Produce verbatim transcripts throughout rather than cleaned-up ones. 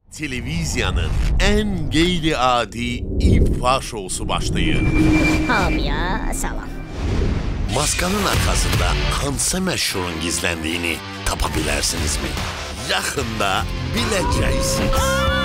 Televiziyanın en qeyri-adi ifa şousu başlayır. Hamıya salam. Maskanın arkasında hansı məşhurun gizlendiyini tapa bilərsinizmi? Yaxında biləcəksiniz.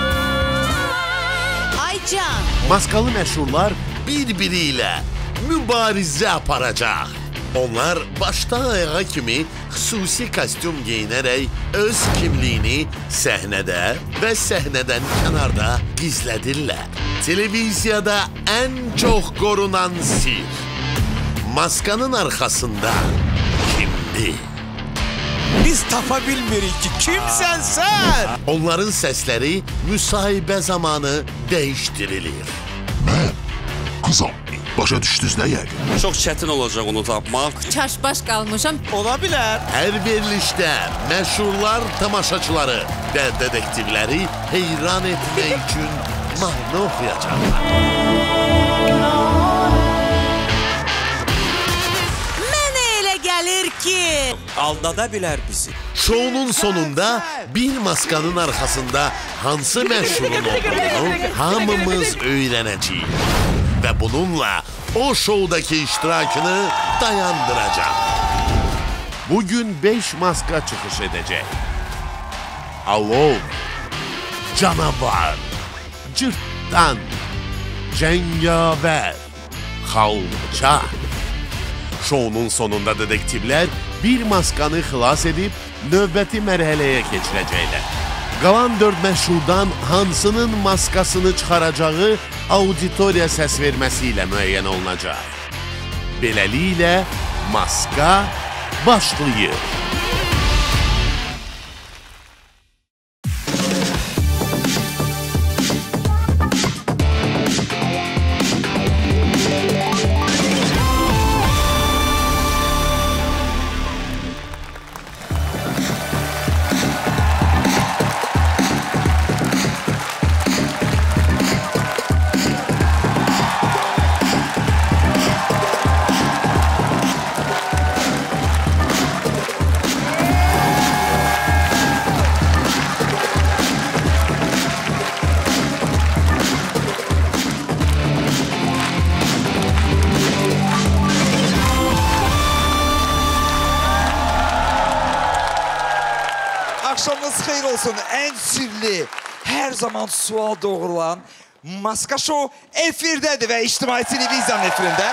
Aycan! Maskalı məşhurlar bir-biri ilə mübarizə aparacaq. Onlar başdan ayağa kimi xüsusi kostyum giyinərək öz kimliyini səhnədə və səhnədən kənarda gizlədirlər. Televiziyada ən çox qorunan sir. Maskanın arxasında kimdir? Biz tapa bilmirik ki, kimsən sən? Onların səsləri müsahibə zamanı dəyişdirilir. Mən qızam. Başa düşdünüz nə yəqin? Çox çətin olacaq onu tapmaq. Çaşbaş qalmışam. Ola bilər. Hər verilişdə məşhurlar tamaşaçıları və dedektivləri heyran etmək üçün mahnı oxuyacaqlar. Mənə elə gəlir ki... Aldada bilər bizi. Şounun sonunda bir maskanın arxasında hansı məşhurun olduğunu hamımız öyrənəcəyik. Və bununla o şoudaki iştirakını dayandıracaq. Bugün beş maska çıxış edəcək. Alov, canavar, cırtdan, cəngavər, xalça. Şounun sonunda dedektivlər bir maskanı xilas edib növbəti mərhələyə keçirəcəklər. Qalan dörd məşhurdan hansının maskasını çıxaracağı auditoriya səs verməsi ilə müəyyən olunacaq. Beləliklə, maska başlayır. Axşamınız xeyir olsun. Ən sirli, hər zaman sual doğrulan Maska Show efirdədir və İctimai Televiziyanın efirində.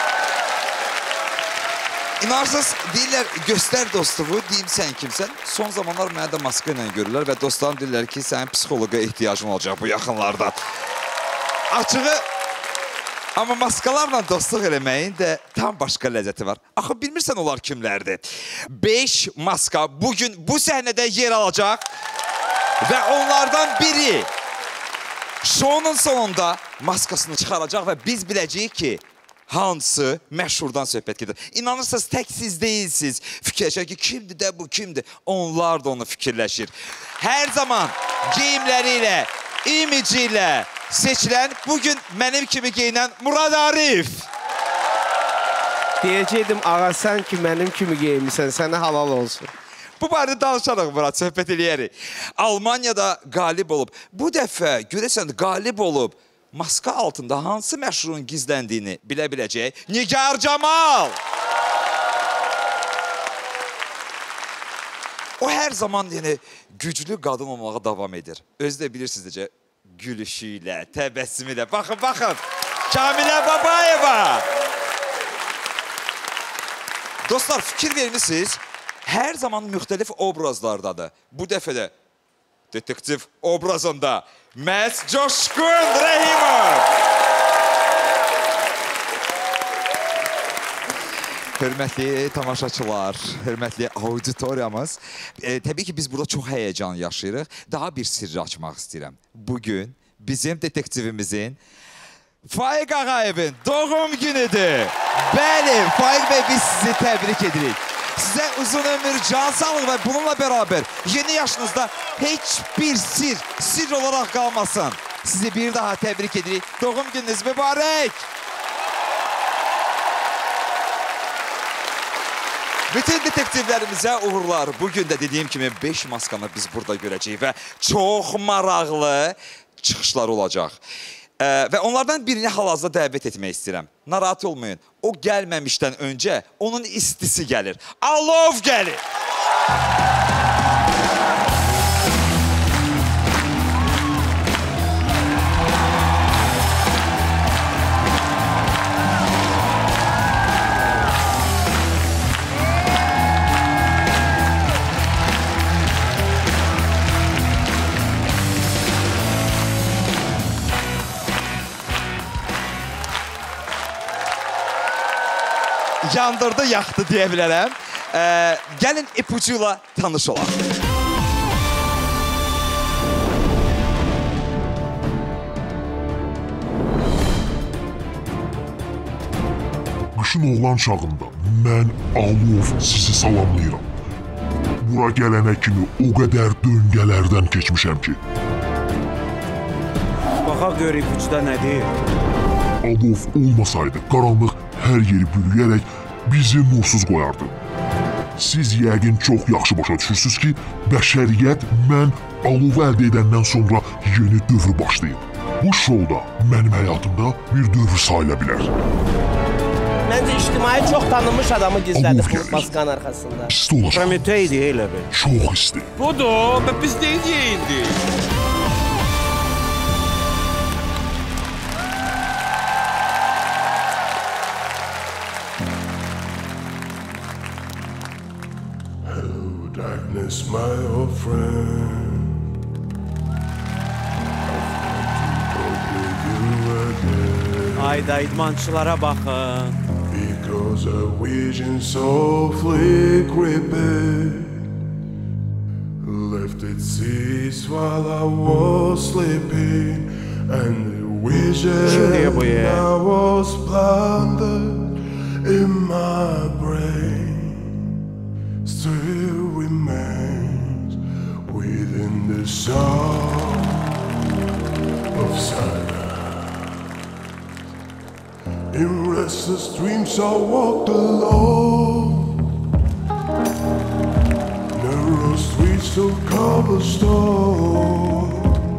İnarsınız, deyirlər, göstər dostumu, deyim sən kimsən. Son zamanlar mənə də maska ilə görürlər və dostlarım deyirlər ki, sənin psixoloqa ehtiyacın olacaq bu yaxınlarda. Açığı, amma maskalarla dostluq eləməyin də tam başqa ləzzəti var. Axı, bilmirsən onlar kimlərdir? Beş maska bugün bu səhnədə yer alacaq və onlardan biri şounun sonunda maskasını çıxaracaq və biz biləcəyik ki, hansı məşhurdan söhbət gedir. İnanırsınız, tək siz deyilsiniz. Fikirləşək ki, kimdir də bu, kimdir? Onlar da onu fikirləşir. Hər zaman geyimləri ilə, imici ilə seçilən, bugün mənim kimi geyinən Murad Arif. Deyəcəkdim, ağa, sən ki, mənim kimi geyinmişsən, sənə halal olsun. Bu barədə danışarıq, Murad, söhbət eləyərik. Almaniyada qalib olub. Bu dəfə, görəsən, qalib olub, maska altında hansı məşhurun gizləndiyini bilə biləcək Nigar Camal. O hər zaman yəni, güclü qadın olmağa davam edir. Özü də bilirsiniz necə gülüşü ilə, təbəssümü ilə. Baxın, baxın. Kamilə Babayeva. Dostlar, fikir vermişsiniz, hər zaman müxtəlif obrazlardadır. Bu dəfə də detektiv obrazında məhz Coşqun Rəhimov. Hörmətli tamaşaçılar, hörmətli auditoriyamız. E, təbii ki, biz burada çox həyəcan yaşayırıq. Daha bir sirri açmaq istəyirəm. Bugün bizim detektivimizin Faiq Ağayevin doğum günüdür. Bəli, Faiq bəy, biz sizi təbrik edirik. Sizə uzun ömür, can sağlıq və bununla bərabər yeni yaşınızda heç bir sir, sir olaraq qalmasın. Sizi bir daha təbrik edirik. Doğum gününüz mübarək. Bütün detektivlərimizə uğurlar. Bugün də dediyim kimi beş maskanı biz burada görəcəyik və çox maraqlı çıxışlar olacaq. Ee, və onlardan birini hal-hazırda dəvət etmək istəyirəm. Narahat olmayın. O gəlməmişdən öncə onun istisi gəlir. Alov gəlir. Yandırdı, yaxdı deyə bilərəm. Ee, gəlin ipucuyla tanış olaq. Qışın oğlan çağında mən Alov sizi salamlayıram. Bura gələnə kimi o qədər döngələrdən keçmişəm ki. Baxaq gör ipucuda nə deyir? Alov olmasaydı qaranlıq hər yeri bürüyərək bizi nursuz qoyardı. Siz yəqin çox yaxşı başa düşürsünüz ki, bəşəriyyət mən alovu əldə edəndən sonra yeni dövr başlayıb. Bu şouda mənim həyatımda bir dövr sayıla bilər. Məncə ictimai çox tanınmış adamı gizlədib bu maskanın arxasında. İsti olacaq. Prometeydi elə bil. Çox isti. Budur, biz deyirik indi. Darkness, my old friend. Ayda idmançılara baxın. Because a vision softly creeping left its seeds while I was sleeping, and the vision I was planted in my brain still remains within the sound of silence. In restless dreams I walked alone, narrow streets of cobblestone,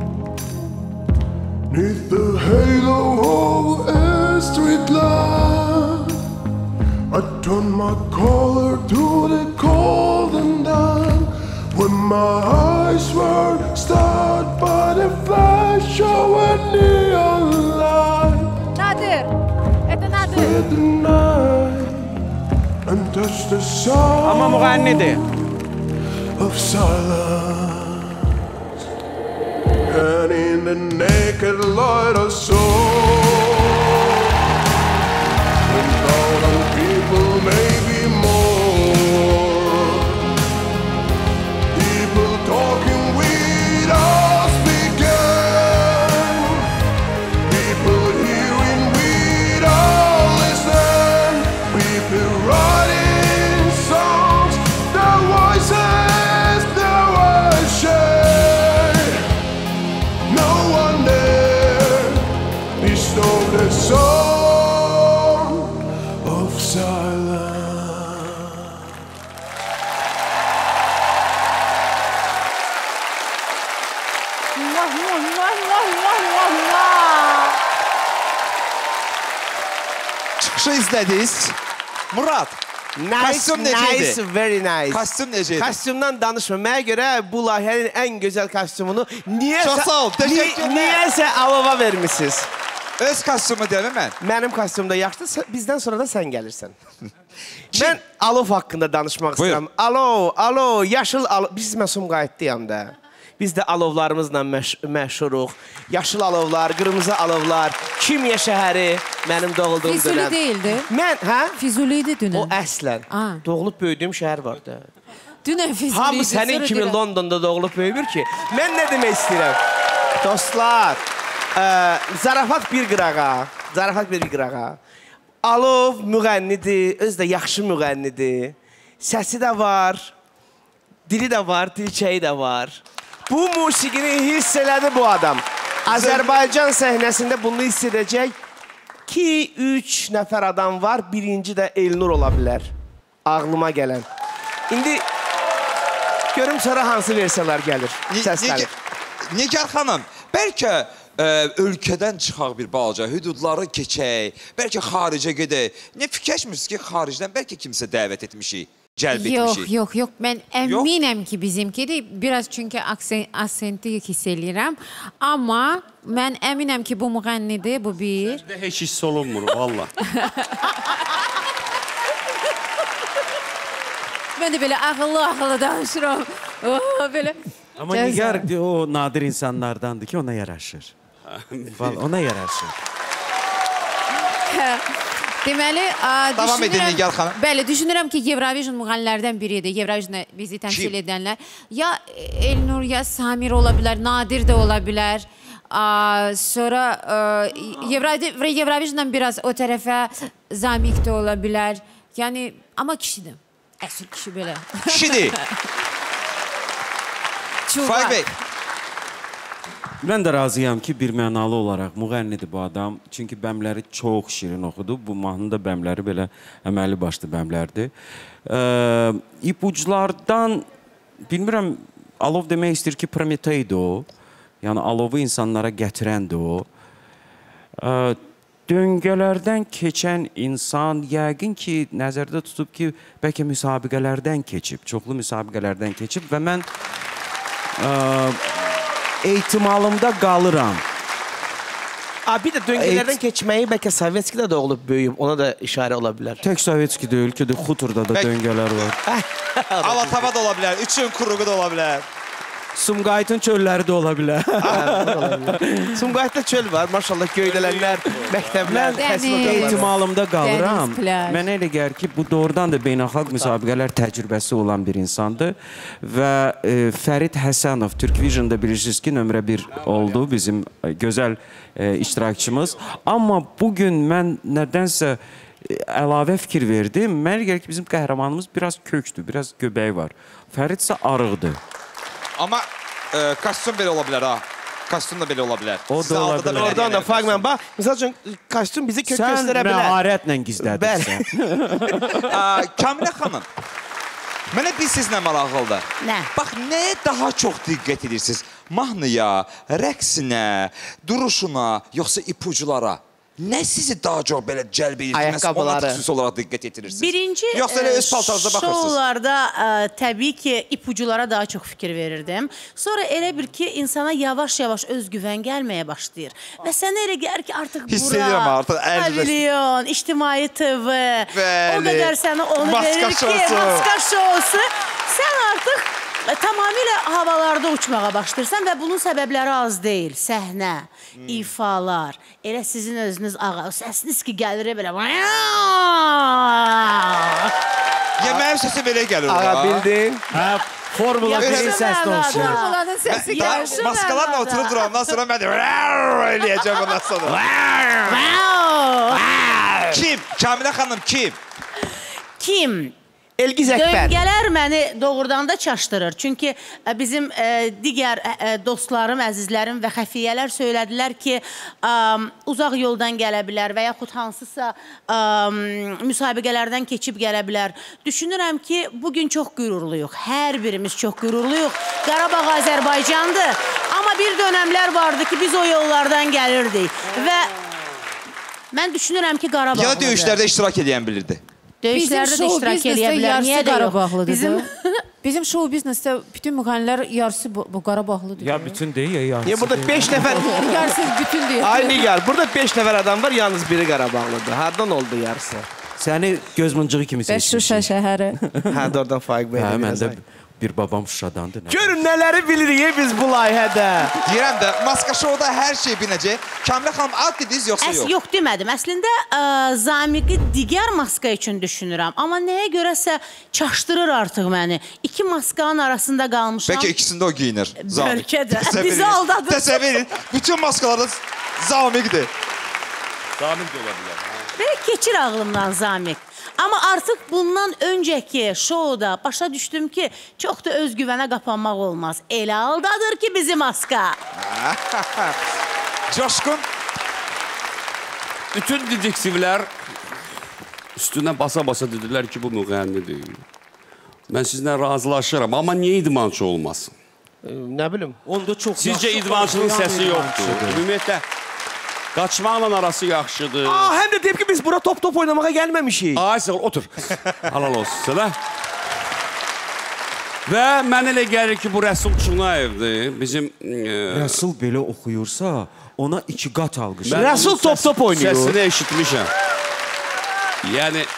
neath the halo of a street light. I turned my collar to the cold and dark, when my eyes were stared by the flash of a neon light. Nadir, это Nadir. With the night and touched the sound. Amma müğənnidir. Of silence, and in the naked light I saw ten thousand people, maybe more, people talking without speaking, people hearing without listening, people writing songs, their voices, their worship. No one there disturbed the song of silence. Muah, muah, muah, muah, muah, muah, muah. Çıxışı izlədiniz. Murad, Nice, Kostyum necə nice, idi? very nice. kostyum necə idi? Kostyumdan danışma. Mənə görə bu layihənin ən gözəl kostyumunu niyəsə, Çox sağ ol, təşəkkürlər. ni- niyəsə Alova vermisiniz. Öz kostyumu deyəmi mən? Mənim kostyumda yaxşıdır, bizdən sonra da sən gəlirsən. Mən Alov haqqında danışmaq Buyur. istəyirəm. Alo, alo, yaşıl alov. Biz məsum qayıtdıyam da. Biz də alovlarımızla məş məşhuruq. Yaşıl alovlar, qırmızı alovlar, Kimya şəhəri mənim doğulduğum Füzuli dönəm. değildi. Mən, hə? Füzuliydi O dünən. əslən. Aa. Doğulub böyüdüyüm şəhər var da. Dünən Füzuliydi. Hamı sənin sonra kimi deyirəm. Londonda doğulub böyümür ki. Mən nə demək istəyirəm? Dostlar, ə, zarafat bir qırağa, zarafat bir qırağa. Alov müğənnidir, özü də yaxşı müğənnidir. Səsi də var, dili də var, dilçəyi də var. Bu musiqini hiss elədi bu adam. Azərbaycan səhnəsində bunu hiss edəcək iki üç nəfər adam var. Birinci də Elnur ola bilər. ağlıma gələn. İndi görüm sonra hansı versiyalar gəlir. Səsləri. Nigar xanım, bəlkə ə, ölkədən çıxaq bir balaca, hüdudları keçək, bəlkə xaricə gedək. Ne fikirləşmirsiniz ki, xaricdən bəlkə kimsə dəvət etmişik, cəlb Yox, etmişik? yox, yox. Mən əminəm ki, bizimkidir. Biraz çünki aksen, aksenti hiss eləyirəm. Amma mən əminəm ki, bu müğənnidir, bu bir. Sizdə heç hiss olunmur, valla. Mən də belə ağıllı-ağıllı danışıram. Oh, belə. Amma Nigar o nadir insanlardandır ki, ona yaraşır. Ona yaraşır. Deməli, Davam edin Nigar xanım. Bəli, düşünürəm ki, Eurovision müğənnilərdən biridir. Eurovision'da bizi təmsil edənlər. Ya Elnur, ya Samir ola bilər, Nadir də ola bilər. Sonra Eurovision'dan biraz o tərəfə Zamik də ola bilər. Yəni, amma kişidir. Əsl kişi belə. Kişidir. Faiq Bey. Mən də razıyam ki, bir mənalı olaraq müğənnidir bu adam. Çünki bəmləri çox şirin oxudu. Bu mahnının da bəmləri belə əməli başlı bəmlərdir. İpuclardan, bilmirəm, alov demək istəyir ki, Prometeydir o. Yəni, alovu insanlara gətirəndir o. Döngələrdən keçən insan yəqin ki, nəzərdə tutub ki, bəlkə müsabiqələrdən keçib, çoxlu müsabiqələrdən keçib və mən ehtimalımda qalıram. Bir də döngələrdən keçməyi bəlkə Sovetskidə də olub, böyüyüb, ona da işarə ola bilər. Tək Sovetski deyil ki, Xuturda da döngələr var. Alatava da ola bilər, üçün kuruğu da ola bilər. Sumqayıtın çölləri də ola bilər. Sumqayıtda çöl var, maşallah göydələnlər, məktəblər, təhsil oqurlar. Ehtimalımda qalıram. Mənə elə gəlir ki, bu doğrudan da beynəlxalq müsabiqələr təcrübəsi olan bir insandır. Və Fərid Həsənov, Türk Vision'da bilirsiniz ki, nömrə bir oldu bizim gözəl iştirakçımız. Amma bugün mən nədənsə əlavə fikir verdim. Mənə gəlir ki, bizim qəhrəmanımız biraz kökdür, biraz göbəyi var. Fərid isə arıqdır. Amma e, kostyum belə ola bilər ha. Kostyum da belə ola bilər. O da ola bilər. Oradan da fərqlə bax. Misal üçün, kostyum bizi kök göstərə bilər. Sən məharətlə gizlədirsən. Kamilə xanım, mənə bir sizlə maraqlıdır. Nə? Bax, nəyə daha çox diqqət edirsiniz? Mahnıya, rəqsinə, duruşuna, yoxsa ipuculara? Nə sizi daha çox belə cəlb edir? Ayaqqabıları. Ona xüsusi olaraq diqqət etirirsiniz. Birinci yoxsa elə öz paltarınıza baxırsınız? Şoularda ə, təbii ki, ipuculara daha çox fikir verirdim. Sonra elə bir ki, insana yavaş-yavaş özgüvən gəlməyə başlayır. Və sənə elə gəlir ki, artıq Hiss bura, edirəm artıq, pavilyon, İctimai T V, o qədər sənə onu verir ki, maska şousu, sən artıq tamamilə havalarda uçmağa başlayırsan və bunun səbəbləri az deyil. Səhnə, hmm. ifalar, elə sizin özünüz ağa, səsiniz ki, gəlir belə. Ya, mənim səsi belə gəlir. Ağa, bildin? Hə, formula birin səslə olsun. Formulanın səsi gəlir. Maskalarla oturub durandan sonra mən də eləyəcəm bundan sonra. Kim? Kamilə xanım, kim? Kim? Elgiz Əkbər. Döngələr məni doğrudan da çaşdırır. Çünki bizim digər dostlarım, əzizlərim və xəfiyyələr söylədilər ki, uzaq yoldan gələ bilər və yaxud hansısa müsabiqələrdən keçib gələ bilər. Düşünürəm ki, bugün çox qürurluyuq. Hər birimiz çox qürurluyuq. Qarabağ Azərbaycandır. Amma bir dönəmlər vardı ki, biz o yollardan gəlirdik. Və mən düşünürəm ki, Qarabağlıdır. Ya döyüşlərdə iştirak edən bilirdi. Döyüşlərdə də iştirak edə bilər. Niyə də yox? Bizim, bizim show biznesdə bütün müğənilər yarısı bu, bu Qarabağlıdır. Ya bütün deyil, ya yarısı. Ya burada beş nəfər... Yarısı bütün deyil. Ay Nigar, burada beş nəfər adam var, yalnız biri Qarabağlıdır. Hardan oldu yarısı? Səni göz mıncığı kimi seçmişim. Bəs Şuşa şəhəri. Hə, doğrudan Faiq Bey. Hə, mən də bir babam Şuşadandır. Görün nələri bilirik biz bu layihədə. Deyirəm də, maska şouda hər şey binəcək. Kamilə xanım, ad dediniz yoxsa yox? Yox, demədim. Əslində, Zamiqi digər maska üçün düşünürəm. Amma nəyə görəsə çaşdırır artıq məni. İki maskanın arasında qalmışam. Bəlkə ikisində o giyinir. Bəlkə də. Bizi aldadır. Təsəvvür edin, bütün maskalarda Zamiqdir. Zamik də ola bilər. Belə keçir ağlımdan Zamiq. Amma artıq bundan öncəki şouda başa düşdüm ki, çox da özgüvənə qapanmaq olmaz. Elə aldadır ki, bizi maska. Coşqun. Bütün deteksivlər Üstündən basa-basa dedilər ki, bu müğənni deyil. Mən sizinlə razılaşıram, amma niyə idmançı olmasın? E, nə bilim, onda çox Sizcə idmançının səsi yoxdur. Ümumiyyətlə, qaçmaqla arası yaxşıdır. Aa, həm də deyib ki, biz bura top-top oynamağa gəlməmişik. Ay, sağ ol, otur. Halal olsun sənə. Və mən elə gəlir ki, bu Rəsul Çunayevdir. Bizim... E... Rəsul belə oxuyursa, ona iki qat alqış. Rəsul top-top oynayır. Səsini eşitmişəm. Yəni...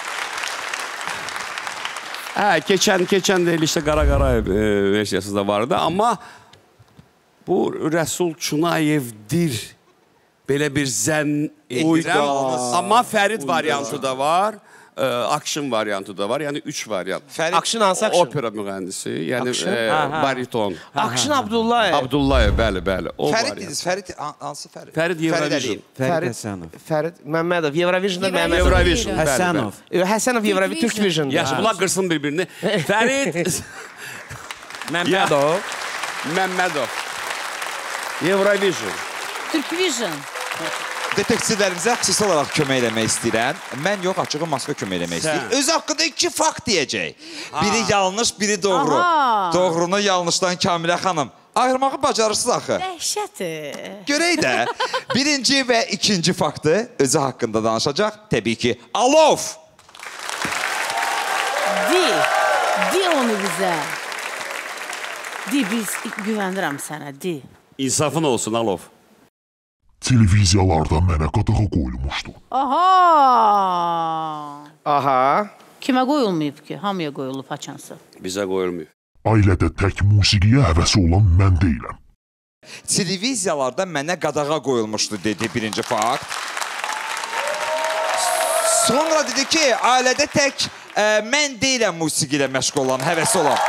Hə, keçən, keçən deyil işte Qara Qarayev e, versiyası da vardı. Amma bu Rəsul Çunayevdir. Belə bir zənn edirəm. Amma Fərid variantı da var. E, action variantı da var. Yəni üç variant. Fərid, action hansı action? Opera müğəndisi. Yəni e, bariton. Action Abdullayev. Abdullayev, bəli, bəli. O Fərid variant. dediniz, Fərid hansı Fərid? Fərid Eurovision. Fərid Həsənov. Fərid Məmmədov. Eurovision'da Məmmədov. Eurovision, bəli, Həsənov. Həsənov Eurovision, Türk Vision. Yaxşı, bunlar qırsın bir-birini. Fərid... Məmmədov. Məmmədov. Eurovision. Türk Vision. Detektivlərimizə xüsusi olaraq kömək eləmək istəyirəm. Mən yox, açığı Moskva kömək eləmək istəyir. Öz haqqında iki fakt deyəcək. Biri yanlış, biri doğru. Aha. Doğrunu yanlışdan Kamilə xanım. Ayırmağı bacarırsınız axı. Dəhşətir. Görək də, birinci və ikinci faktı özü haqqında danışacaq. Təbii ki, Alov. Di, di onu bizə. Di, biz güvənirəm sənə, di. İnsafın olsun, Alov. Televiziyalarda mənə qadağa qoyulmuşdu. Aha! Aha. Kimə qoyulmayıb ki? Hamıya qoyulub haçansı. Bizə qoyulmuyor. Ailədə tək musiqiyə həvəsi olan mən deyiləm. Televiziyalarda mənə qadağa qoyulmuşdu, dedi birinci fakt. Sonra dedi ki, ailədə tək ə, mən deyiləm musiqi ilə məşğul olan, həvəsi olan.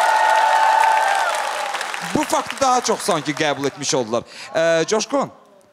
Bu faktı daha çox sanki qəbul etmiş oldular. Ə, Coşqun,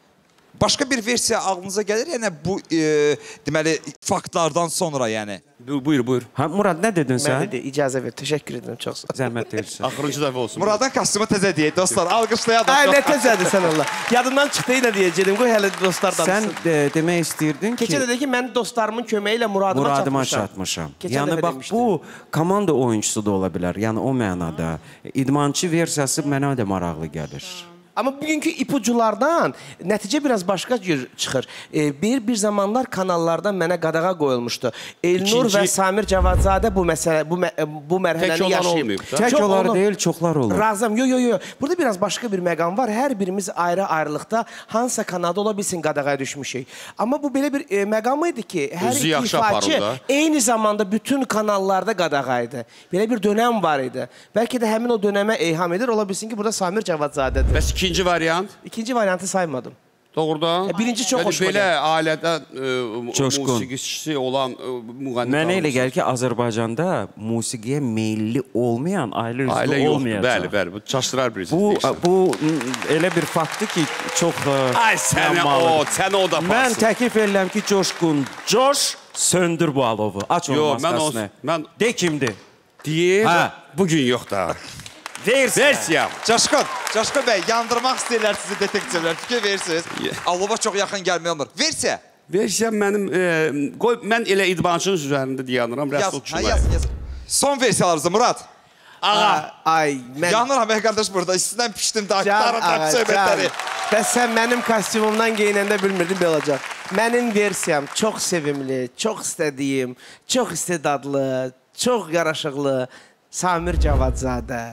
başqa bir versiya ağlınıza gəlir, yəni bu e, deməli faktlardan sonra, yəni. Buyur, buyur. Ha, Murad, nə dedin sən? Mən dedi, icazə ver, təşəkkür edirəm, çox sağ ol. Zəhmət deyirsən. Axırıncı dəfə olsun. Muradın kostyumu təzə deyək, dostlar, alqışlayaq. Ay, nə təzədir sən Allah. Yadımdan çıxdı, nə deyəcəydim, qoy hələ dostlar danışsın. Sən de, demək istəyirdin ki... Keçə dedi ki, mən dostlarımın köməyi ilə muradıma, muradıma çatmışam. çatmışam. Yəni, bax, bu komanda oyuncusu da ola bilər. Yəni, o mənada. İdmançı versiyası mənə də maraqlı gəlir. Amma bugünkü ipuculardan nəticə biraz başqa cür çıxır. E, bir bir zamanlar kanallardan mənə qadağa qoyulmuşdu. Elnur İkinci... və Samir Cavadzadə bu məsələ bu, bu mərhələni yaşayıb. Tək onlar deyil, çoxlar olur. Razım. Yo yo yo. Burada biraz başqa bir məqam var. Hər birimiz ayrı-ayrılıqda hansısa kanalda ola bilsin qadağa düşmüşük. Amma bu belə bir e, məqam idi ki, hər Özü iki ifaçı eyni zamanda bütün kanallarda qadağa idi. Belə bir dönəm var idi. Bəlkə də həmin o dönəmə eyham edir. Ola bilsin ki, burada Samir Cavadzadədir. Bəs İkinci variant? İkinci variantı saymadım. Doğrudan. E, birinci çox yəni, hoşuma belə gəlir. ailədə e, musiqisi olan e, müğənni... Mənə elə gəlir ki, Azərbaycanda musiqiyə meyilli olmayan, ailə üzvü ailə olmayacaq. Bəli, bəli. Bu çaşdırar birisi. Bu, bu elə bir faktdır ki, çox... Ay, səni o, səni o da pasın. Mən təklif edirəm ki, Coşqun, coş, söndür bu alovu. Aç onun maskasını. Mən... De kimdir? Deyir, hə. Bugün yox da. Versiya. Versiya. Coşqun, Coşqun bəy, yandırmaq istəyirlər sizi detektivlər. Fikir verirsiniz. Alova çox yaxın gəlmək olmur. Versiya. Versiya mənim, e, qoy, mən elə idmançının üzərində dayanıram. Yaz, hə, yaz, yaz. Son versiyalarınızı, Murad. Ağa. Ay, mən... Yanıram, ey qardaş burada. İstidən pişdim, darım, söhbətləri. Bəs sən mənim kostyumumdan geyinəndə bilmirdim, belə olacaq. Mənim versiyam çox sevimli, çox istədiyim, çox istedadlı, çox yaraşıqlı Samir Cavadzadə.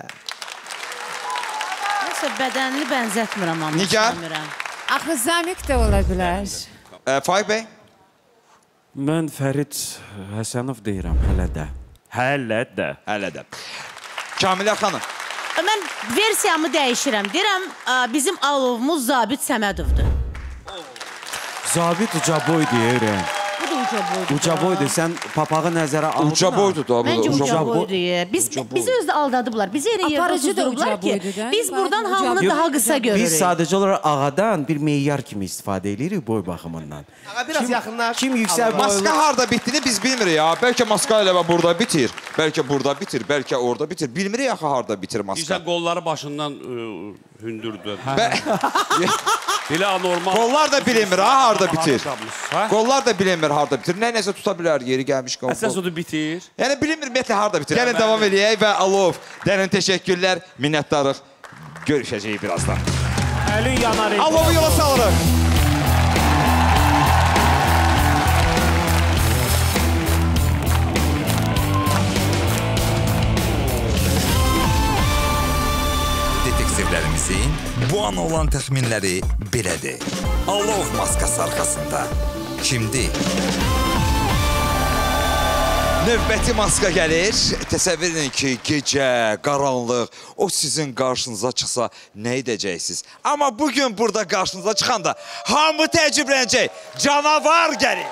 Nəsə, bədənini bənzətmirəm amma. Nigar? Axı Zamik də ola bilər. Faiq bəy? Mən Fərid Həsənov deyirəm, hələ də. Hələ də. Hələ də. Kamilə xanım? Mən versiyamı dəyişirəm. Deyirəm, bizim alovumuz Zabit Səmədovdur. Zabit Ucaboy deyirəm. Bu da ucaboydur. Ucaboydur. Sən papağı nəzərə aldın. Ucaboydur da. Məncə ucaboydur. Biz, bizi özdə aldadıblar. Bizi elə yerdə tutdurublar ki, biz buradan hamını daha qısa görürük. Biz sadəcə olaraq ağadan bir meyyar kimi istifadə edirik boy baxımından. Ağa biraz yaxınlar. Kim yüksək boylu? Maska harada bitdini biz bilmirik ya. Bəlkə maska elə burada bitir. Bəlkə burada bitir. Bəlkə orada bitir. Bilmirik axı harada bitir maska. Bizə qolları başından hündürdür. Belə anormal. Qollar da bilinmir ha, harda bitir. Qollar da bilinmir, harda bitir. Nə nəsə tuta bilər, yeri gəlmiş qol. Əsas odur bitir. Yəni bilinmir, ümumiyyətlə, harda bitir. Gəlin davam edək və Alov, dərin təşəkkürlər, minnətdarıq. Görüşəcəyik birazdan. Əlin yanar. Alovu yola salırıq. Detektivlərimizin bu an olan təxminləri belədir. Alov maskası arxasında kimdir? Növbəti maska gəlir. Təsəvvür edin ki, gecə, qaranlıq, o sizin qarşınıza çıxsa nə edəcəksiniz? Amma bugün burada qarşınıza çıxanda hamı təəccüblənəcək. Canavar gəlir.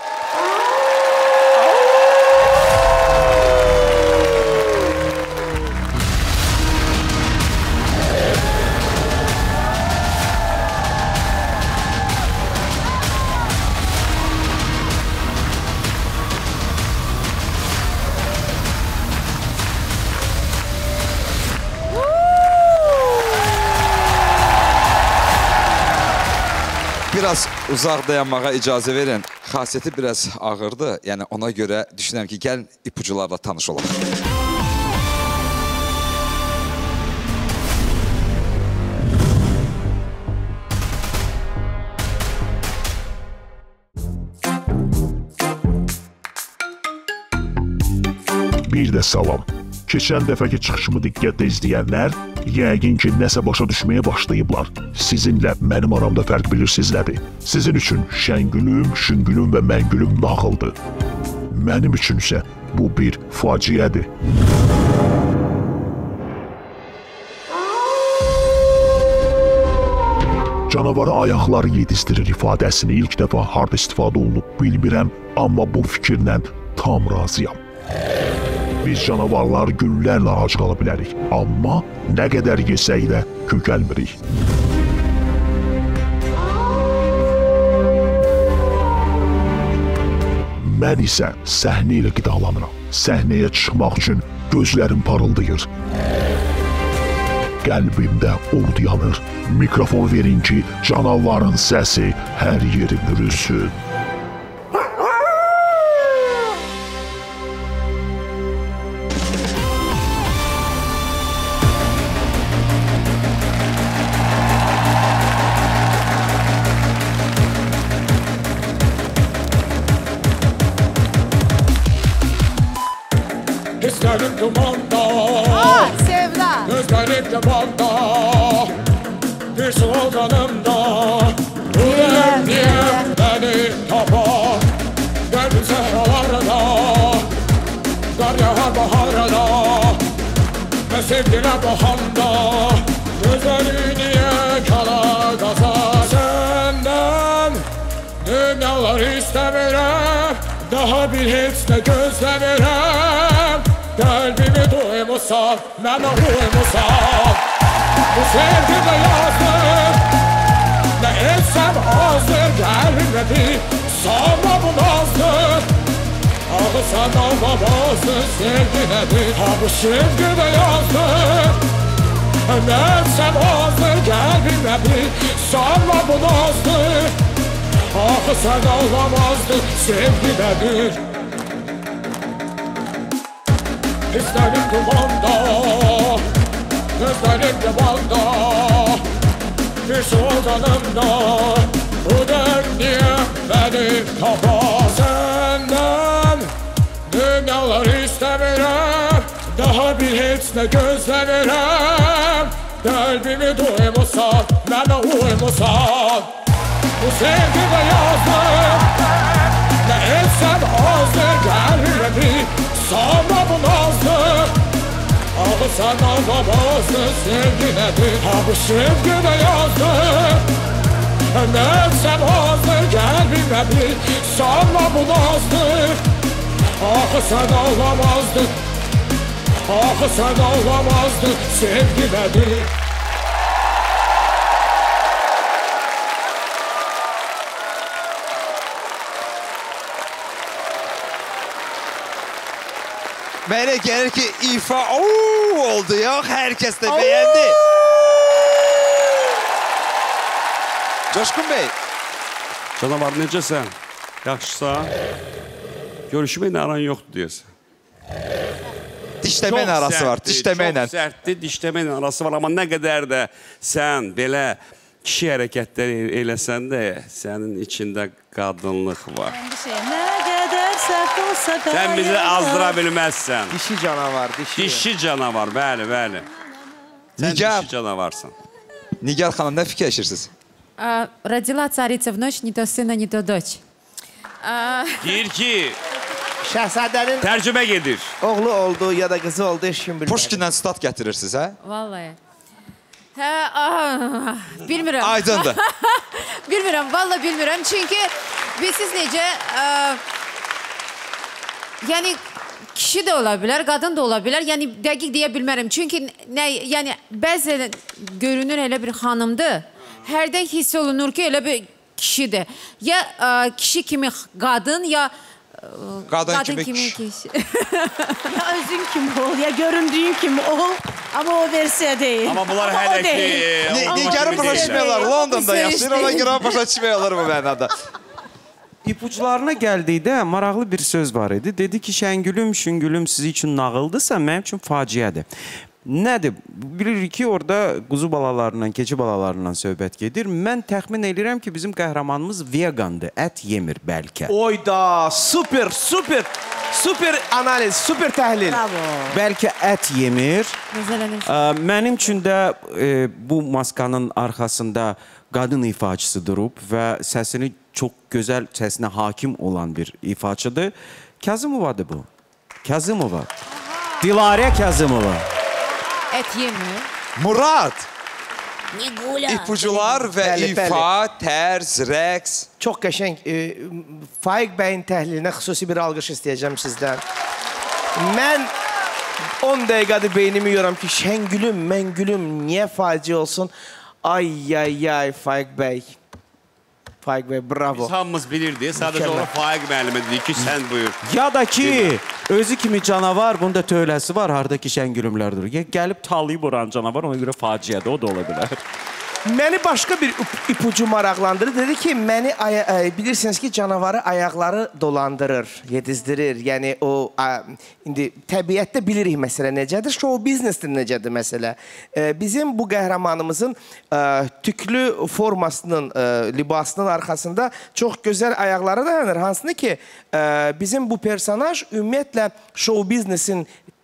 Biraz uzaq dayanmağa icazə verin. Xasiyyəti biraz ağırdır. Yəni ona görə düşünürəm ki, gəlin ipucularla tanış olaq. Bir də salam. Keçən dəfəki çıxışımı diqqətlə izləyənlər yəqin ki, nəsə başa düşməyə başlayıblar. Sizinlə mənim aramda fərq bilirsiniz nədir? Sizin üçün Şəngülüm, Şüngülüm və Məngülüm nağıldır. Mənim üçün isə bu bir faciədir. Canavarı ayaqları yedizdirir ifadəsini ilk dəfə harda istifadə olunub bilmirəm, amma bu fikirlə tam razıyam. Biz canavarlar günlərlə ac qala bilərik, amma nə qədər yesək də kökəlmirik. Mən isə səhnə ilə qidalanıram. Səhnəyə çıxmaq üçün gözlərim parıldayır. Qəlbimdə od yanır. Mikrofon verin ki, canavarın səsi hər yeri bürüsün. Gözlerim dumanda, Ah, Sevda. gözlerim yabanda, bir soğuk kanımda. Ulan niye beni tapar, gönlüm sehralarda, kar yağar baharda, ve sevgine bahanda, gözleri niye kala kazar. Senden dünyalar istemiyorum, daha bir hiç de gözlemiyorum. Kalbimi duymusan, mənə uymusan. Bu sevgide yazdım, ne etsem azdır. Gəlbimdə bir sanma bu nazdır. Ağı sen anlamazsın sevgine bir. Ha bu sevgide yazdım, ne etsem azdır. Gəlbimdə bir sanma bu nazdır. Ağı sen anlamazdın sevgine bir. Hislerim dumanda, gözlerim yabanda, bir soğuk kanımda. Bu dert niye beni tapar? Senden dünyaları istemiyorum, daha bir hiç ne gözlemiyorum. Kalbimi duymusan, mənə uymusan. Bu sevgide yazdım, ne etsem azdır. Gəlbimdə bir sanma bu nazdır. Ağı sen anlamazsın sevgi nedir. Ha bu sevgide yazdım, ne etsem azdır. Gəlbimdə bir sanma bu nazdır. Ağı sen anlamazdın, ağı sen anlamazdın sevgi nedir. Mənə gəlir ki, ifa ooo oldu ya, hər kəs də bəyəndi. Coşqun bəy. Canavar, necəsən? Yaxşısan? Görüşməklə aran yoxdur deyəsən. Dişləməklə arası var, dişləməklə. Çox sərtdir, dişləməklə arası var. Amma nə qədər də sən belə kişi hərəkətlər eləsən də sənin içində qadınlıq var. Nə qədər sərt olsa da... Sən bizi azdıra bilməzsən. Dişi canavar, dişi. Dişi canavar, bəli, bəli. Sən dişi canavarsan. Nigar xanım, nə fikirləşirsiniz? Родила царица в ночь, не то сына, не то дочь. Deyir ki, Şəhzadənin tərcümə gedir. Oğlu oldu ya da qızı oldu, heç kim bilmir. Pushkindən stat gətirirsiniz, hə? Vallahi. Hə, bilmirəm. Aydındır. Bilmirəm, vallahi bilmirəm. Çünki siz necə, yəni kişi də ola bilər, qadın da ola bilər. Yəni dəqiq deyə bilmərəm. Çünki nə, yəni bəzən görünür elə bir xanımdır. Hərdən hiss olunur ki, elə bir kişidir. Ya kişi kimi qadın, ya Qadın, qadın kimi, kimi kişi. kişi. Ya özün kimi ol, ya göründüyün kimi ol. Ama o versiya deyil. Amma bunlar hələ ki... Nigarı başa düşmüyorlar. London'da yaşayır, ona görə başa düşmüyorlar bu mənada. İpuçlarına gəldikdə maraqlı bir söz var idi. Dedi ki, Şəngülüm, Şüngülüm sizin üçün nağıldısa, mənim üçün faciədir. Nədir? Bilirik ki, orada quzu balalarından, keçi balalarından söhbət gedir. Mən təxmin edirəm ki, bizim qəhrəmanımız vegandır, ət yemir bəlkə. Oyda, super, super, super analiz, super təhlil. Bravo. Bəlkə ət yemir. Nəzələnir. Mənim üçün də e, bu maskanın arxasında qadın ifaçısı durub və səsini çox gözəl, səsinə hakim olan bir ifaçıdır. Kazımovadır bu. Kazımova. Dilarə Kazımova. Et yemir. Murad. Nigula. İpucular və Bəli, ifa, tərz, rəqs. Çox qəşəng. E, Faiq bəyin təhlilinə xüsusi bir alqış istəyəcəm sizdən. Mən on dəqiqədir beynimi yoram ki, Şəngülüm, Məngülüm, niyə faciə olsun? Ay, ay, ay, Faiq bəy. Faiq bəy, bravo. Biz hamımız bilirdik. Sadəcə olaraq Faiq müəllimə dedik ki, sən buyur. Ya da ki, özü kimi canavar, bunda tövləsi var, haradakı Şəngülümlər durur. Gəlib talayıb oran canavar, ona görə faciədir, o da ola bilər. Məni başqa bir ipucu maraqlandırır. Dedi ki, məni bilirsiniz ki, canavarı ayaqları dolandırır, yedizdirir. Yəni, o, indi təbiətdə bilirik məsələ necədir, show biznesdir necədir məsələ. Bizim bu qəhrəmanımızın tüklü formasının, libasının arxasında çox gözəl ayaqları dayanır. Hansını ki, bizim bu personaj ümumiyyətlə show biznesin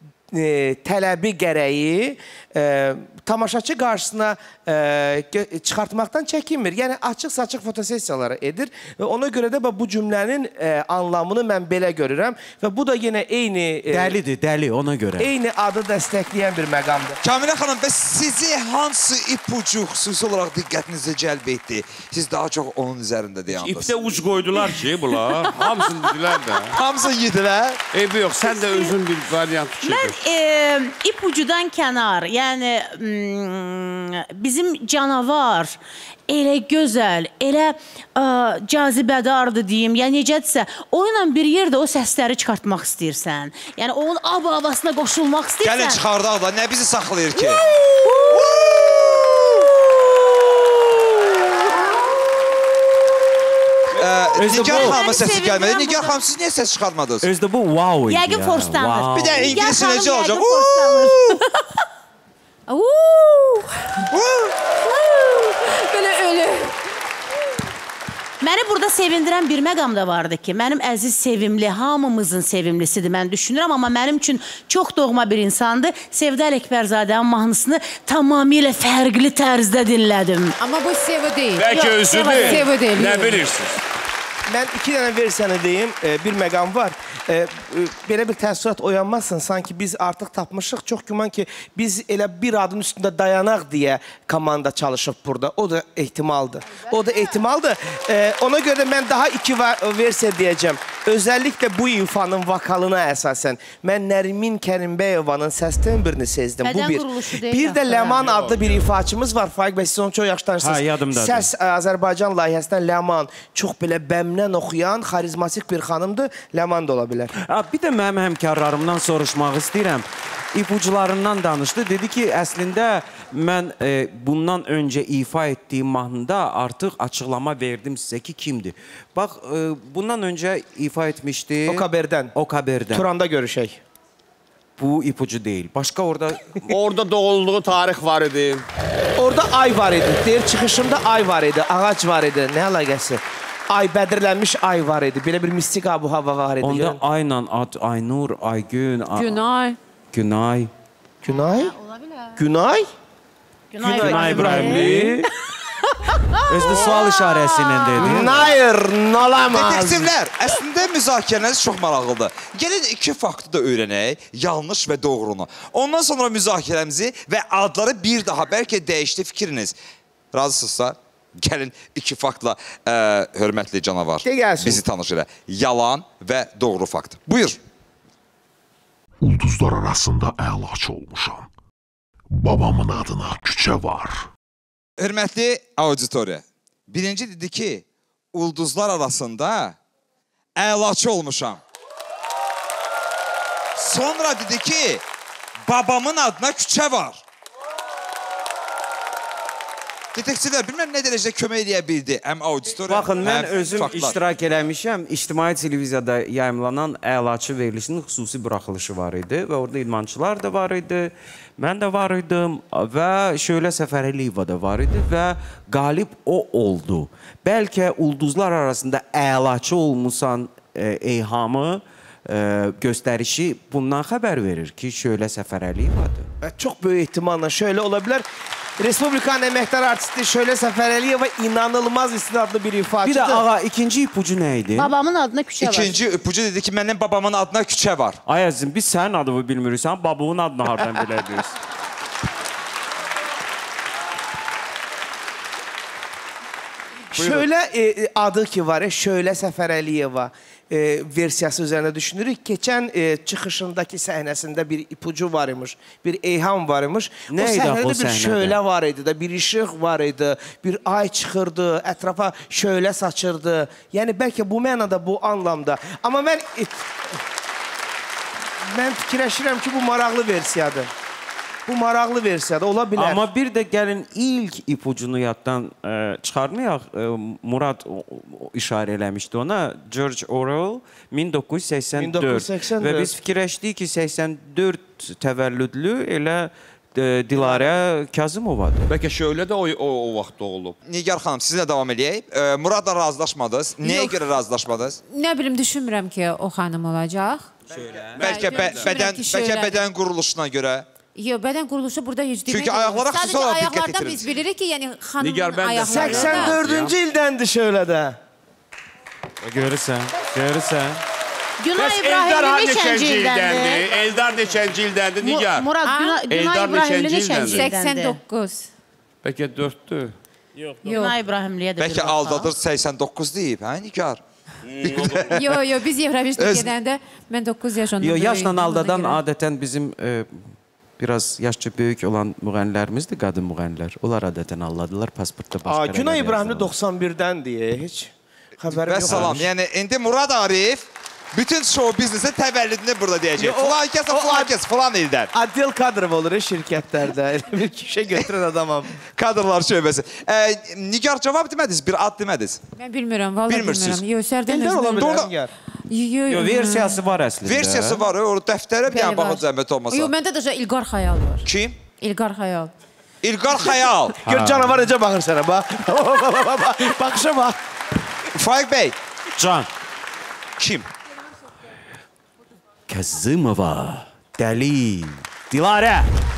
tələbi gərəyi tamaşaçı qarşısına çıxartmaqdan çəkinmir. Yəni, açıq-saçıq fotosessiyaları edir və ona görə də bu cümlənin anlamını mən belə görürəm və bu da yenə eyni... Dəlidir, dəli, ona görə. Eyni adı dəstəkləyən bir məqamdır. Kamilə xanım, bəs sizi hansı ipucu xüsusi olaraq diqqətinizi cəlb etdi? Siz daha çox onun üzərində deyandınız. İpdə uc qoydular ki, bunlar. Hamısını dedilər də. Hamısını yedilər. Eybi yox, sən də özün bir variant fikir. Mən ipucudan kənar, yəni bizim canavar elə gözəl, elə cazibədardır deyim, yəni necədirsə, o ilə bir yerdə o səsləri çıxartmaq istəyirsən. Yəni onun ab-havasına qoşulmaq istəyirsən. Gəlin çıxardaq da, nə bizi saxlayır ki? Nigar xanıma səsi gəlmədi. Nigar xanım, siz niyə səs çıxartmadınız? Özdə bu wow idi. Yəqin forslanır. Bir də İngilisi necə olacaq? Belə ölü. Məni burada sevindirən bir məqam da vardı ki, mənim əziz sevimli, hamımızın sevimlisidir, mən düşünürəm, amma mənim üçün çox doğma bir insandır. Sevda Ələkbərzadənin mahnısını tamamilə fərqli tərzdə dinlədim. Amma bu Sevo deyil. Bəlkə özüdür. Sevo deyil. Nə bilirsiniz? Mən iki dənə versiyanı deyim, bir məqam var. Belə bir təəssürat oyanmazsın, sanki biz artıq tapmışıq. Çox güman ki, biz elə bir adın üstündə dayanaq deyə komanda çalışıb burada. O da ehtimaldır. O da ehtimaldır. Ona görə mən daha iki versiya deyəcəm. Özəlliklə bu ifanın vokalına əsasən. Mən Nərimin Kərimbəyovanın səs tembirini sezdim. Bu bir. Bir də Ləman adlı bir ifaçımız var. Faiq bəy, siz onu çox yaxşı tanırsınız. Ha, yadımdadır. Səs Azərbaycan layihəsindən Ləman. Çox belə bəmnən oxuyan, xarizmatik bir xanımdır. Ləman da ola bilər. Bir də mənim həmkarlarımdan soruşmaq istəyirəm. İpucularından danışdı. Dedi ki, əslində mən e, bundan öncə ifa etdiyim mahnıda artıq açıqlama verdim sizə ki, kimdir. Bax, e, bundan öncə ifa etmişdi... O Kaberdən. O Kaberdən. Turanda görüşək. Bu ipucu deyil. Başqa orada... Orada doğulduğu tarix var idi. Orada ay var idi. Deyir, çıxışımda ay var idi, ağac var idi. Nə əlaqəsi? Ay, bədirlənmiş ay var idi. Belə bir mistik abu hava var idi. Onda ayla ad, Aynur, Aygün... Günay. Günay. Günay? Günay? Günay, Günay İbrahimli. Özdə sual işarəsi ilə dedi. Hayır, olamaz. Detektivlər, əslində müzakirəniz çox maraqlıdır. Gəlin iki faktı da öyrənək, yanlış və doğrunu. Ondan sonra müzakirəmizi və adları bir daha bəlkə dəyişdi fikriniz. Razısınızsa, gəlin iki faktla ə, hörmətli canavar bizi tanış elə. Yalan və doğru fakt. Buyur. Ulduzlar arasında əlaçı olmuşam. Babamın adına küçə var. Hörmətli auditoriya, birinci dedi ki, ulduzlar arasında əlaçı olmuşam. Sonra dedi ki, babamın adına küçə var. Detektivlər, bilməm nə dərəcədə kömək edə bildi həm auditoriya, Baxın, mən həm özüm faktlar. iştirak eləmişəm. İctimai televiziyada yayımlanan əlaçı verilişinin xüsusi buraxılışı var idi və orada idmançılar da var idi. Mən də var idim və Şölə Səfərəliyeva da var idi və qalib o oldu. Bəlkə ulduzlar arasında əlaçı olmusan e, eyhamı, e, göstərişi bundan xəbər verir ki, Şölə Səfərəliyevadır. Çox böyük ehtimalla şöyle olabilir. Respublikanın əməkdar artisti Şölə Səfərəliyeva inanılmaz istedadlı bir ifaçıdır. Bir də ağa, ikinci ipucu nə idi? Babamın adına küçə var. İkinci ipucu dedi ki, mənim babamın adına küçə var. Ay əzim, biz sənin adını bilmirik, sən babamın adını hardan biləcəksən? Şöyle e, adı ki var, Şölə Səfərəliyeva e, versiyası üzerine düşünürük. Geçen e, çıxışındaki səhnəsində bir ipucu var imiş, bir eyham var imiş. Nə o idi səhnədə o bir səhnədə? şölə var idi da, bir işıq var idi, bir ay çıxırdı, ətrafa şölə saçırdı. Yəni bəlkə bu mənada, bu anlamda. Amma mən e, mən fikirləşirəm ki, bu maraqlı versiyadır. Bu maraqlı versiyada ola bilər. Amma bir də gəlin ilk ipucunu yaddan e, çıxarmayaq. E, Murad o, o, işarə eləmişdi ona. George Orwell min doqquz yüz səksən dörd. min doqquz yüz səksən dörd. Və biz fikirləşdik ki, səksən dörd təvəllüdlü elə e, Dilarə Kazımovadır. Bəlkə Şölə də o, o, o vaxt doğulub. Nigar xanım, sizinlə davam edəyək. E, Muradla razılaşmadınız. Nəyə görə razılaşmadınız? Nə bilim, düşünmürəm ki, o xanım olacaq. Bəlkə bə bədən, bəlkə bədən quruluşuna görə. Yox, bədən quruluşu burada heç demək. Çünki ayaqlara xüsusi olaraq diqqət ayaqlardan etiririk. biz bilirik ki, yəni xanımın ayaqları. səksən dördüncü ildəndir Şölədə. Görürsən, görürsən. Günay İbrahimli neçənci ildəndir? Eldar neçənci ildəndir, Nigar? Murad, Günay İbrahimli neçənci ildəndir? səksən doqquz. Bəlkə dörddür. Yox, Günay İbrahimliyə də bir Bəlkə aldadır səksən doqquz deyib, hə Nigar? Yox, yox, biz Yevrovision gedəndə mən doqquz yaş onda. Yox, yaşla aldadan adətən bizim e, biraz yaşca böyük olan müğənnilərimizdir, qadın müğənnilər. Onlar adətən alladılar, pasportda başqa rəqəm Günay İbrahimli yazdılar. doxsan birdən deyə, heç xəbərim Və yox. salam, yəni indi Murad Arif bütün show biznesə təvəllüdünü burada deyəcək. Yo, o- Filan kəs, o filan ad- kəs, filan ildən. Adil kadrov olur ya şirkətlərdə. Elə bir kişi götürən adamam. Kadrlar şöbəsi. E, Nigar cavab demədiniz, bir ad demədiniz. Mən bilmirəm, vallahi Bilmirsiniz. bilmirəm. Yox, sərdən Ellər ola özüm. bilər Nigar. Yox, versiyası var əslində. Versiyası var, o dəftərə bir Bəli, an baxın var. zəhmət olmasa. Yox, məndə də İlqar Xəyal var. Kim? İlqar Xəyal. İlqar Xəyal. Gör canavar necə baxır sənə, bax. Baxışa bax. Faiq bəy. Can. Kim? Kazımova. Dəli. Dilarə.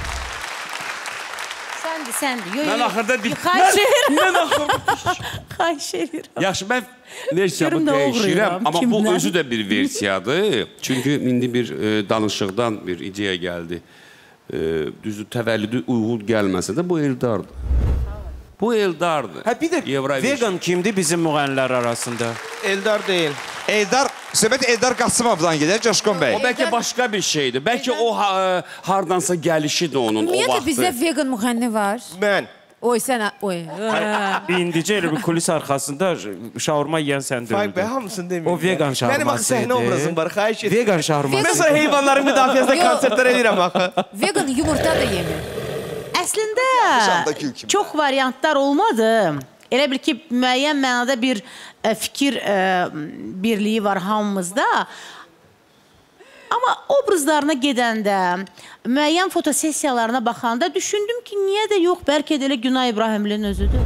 Səndir, səndir. Yox, Mən axırda dik... Xahiş edirəm. Mən axırda... Xahiş edirəm. Yaxşı, mən versiyamı Görüm nə dəyişirəm. uğrayıram, Amma bu kimdən? özü də bir versiyadır. Çünki indi bir e, danışıqdan bir ideya gəldi. E, düzdür, təvəllüdü uyğun gəlməsə də bu Eldardır. Bu Eldardır. Hə, bir də Eurovision. vegan kimdir bizim müğənnilər arasında? Eldar deyil. Eldar, söhbət Eldar Qasımovdan gedir, Coşqun bəy. O bəlkə başqa bir şeydir. Bəlkə o ha, hardansa gəlişidir onun o Ümumiyyətlə vaxtı. bizdə vegan müğənni var. Mən. Oy sən, oy. İndicə elə bir kulis arxasında şaurma yeyən sən Faiq bəy döndün. hamısını demirəm. O vegan şaurması Mənim axı səhnə obrazım var, xahiş edirəm. Vegan şaurması. Mən sonra heyvanların müdafiəsində Yox. konsertlər edirəm axı. Vegan yumurta da yemir. Əslində çox variantlar olmadı. Elə bil ki, müəyyən mənada bir fikir birliyi var hamımızda. Amma obrazlarına gedəndə, müəyyən fotosessiyalarına baxanda düşündüm ki, niyə də yox, bəlkə də elə Günay İbrahimlinin özüdür.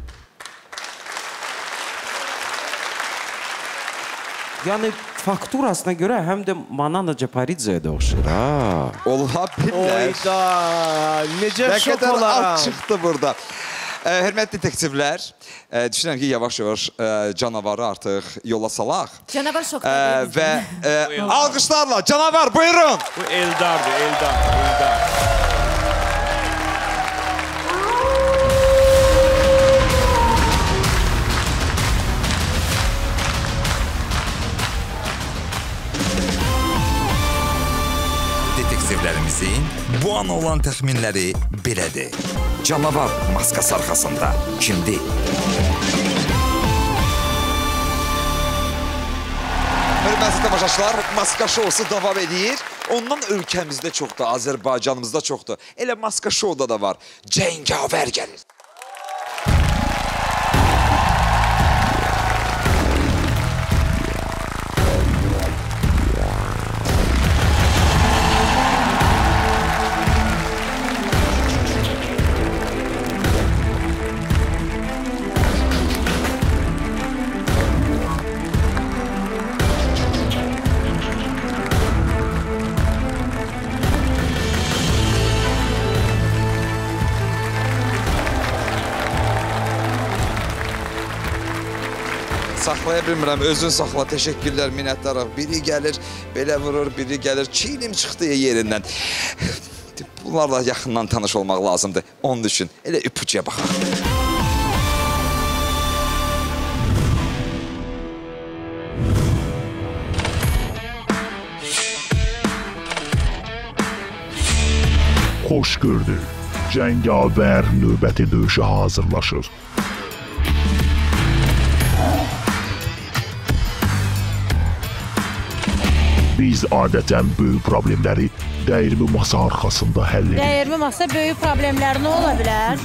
Yəni, fakturasına görə həm də Manana Caparidzəyə də oxşur, ha? Ola bilər. Oyda, necə şok olaram. Nə qədər az çıxdı burada. Hörmətli detektivlər, düşünürəm ki, yavaş-yavaş canavarı artıq yola salaq. Canavar şokda Və alqışlarla, canavar, buyurun. Bu Eldardır, Eldar, Eldar. Detektivlərimizin bu an olan təxminləri belədir. Canavar maskası arxasında kimdir? Hörmətli tamaşaçılar, maska şousu davam edir. Ondan ölkəmizdə çoxdur, Azərbaycanımızda çoxdur. Elə maska şouda da var. Cəngavər gəlir. Saxlaya bilmirəm, özün saxla, təşəkkürlər, minnətdarıq. Biri gəlir, belə vurur, biri gəlir, çiğnim çıxdı yerindən. Bunlarla yaxından tanış olmaq lazımdır. Onun üçün elə ipucuya baxaq. Xoş gördük. Cəngavər növbəti döyüşə hazırlaşır. Biz adətən böyük problemləri dəyirmi masa arxasında həll edirik. Dəyirmi masa böyük problemlər nə ola bilər?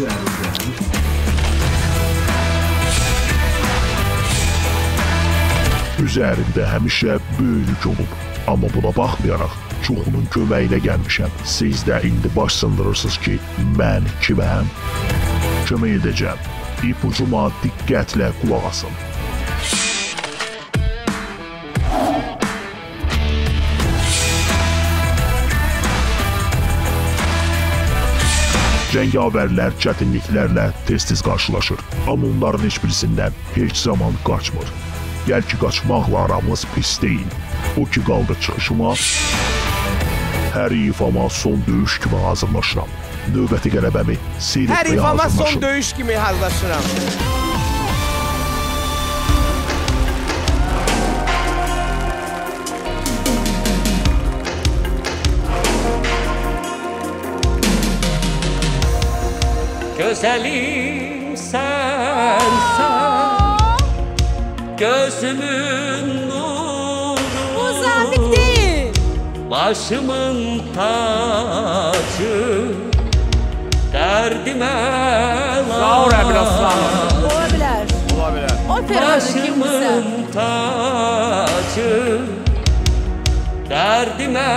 Üzərində həmişə böyüklük olub. Amma buna baxmayaraq, çoxunun köməyinə gəlmişəm. Siz də indi baş sındırırsınız ki, mən kiməm? Kömək edəcəm. İpucuma diqqətlə qulaq asın. Cəngavərlər çətinliklərlə tez-tez qarşılaşır. Amma onların heç birisindən heç zaman qaçmır. Gəl ki, qaçmaqla aramız pis deyil. O ki, qaldı çıxışıma, hər ifama son döyüş kimi hazırlaşıram. Növbəti qələbəmi seyr etməyə hazırlaşım. Hər ifama son döyüş kimi hazırlaşıram. Gözəlim sən, sən, gözümün nuru. Bu zabit deyil. Başımın tacı, dərdimə laç. Zaur Əmir Aslan. Ola bilər. Ola bilər. Operadır kimsə. Başımın tacı, dərdimə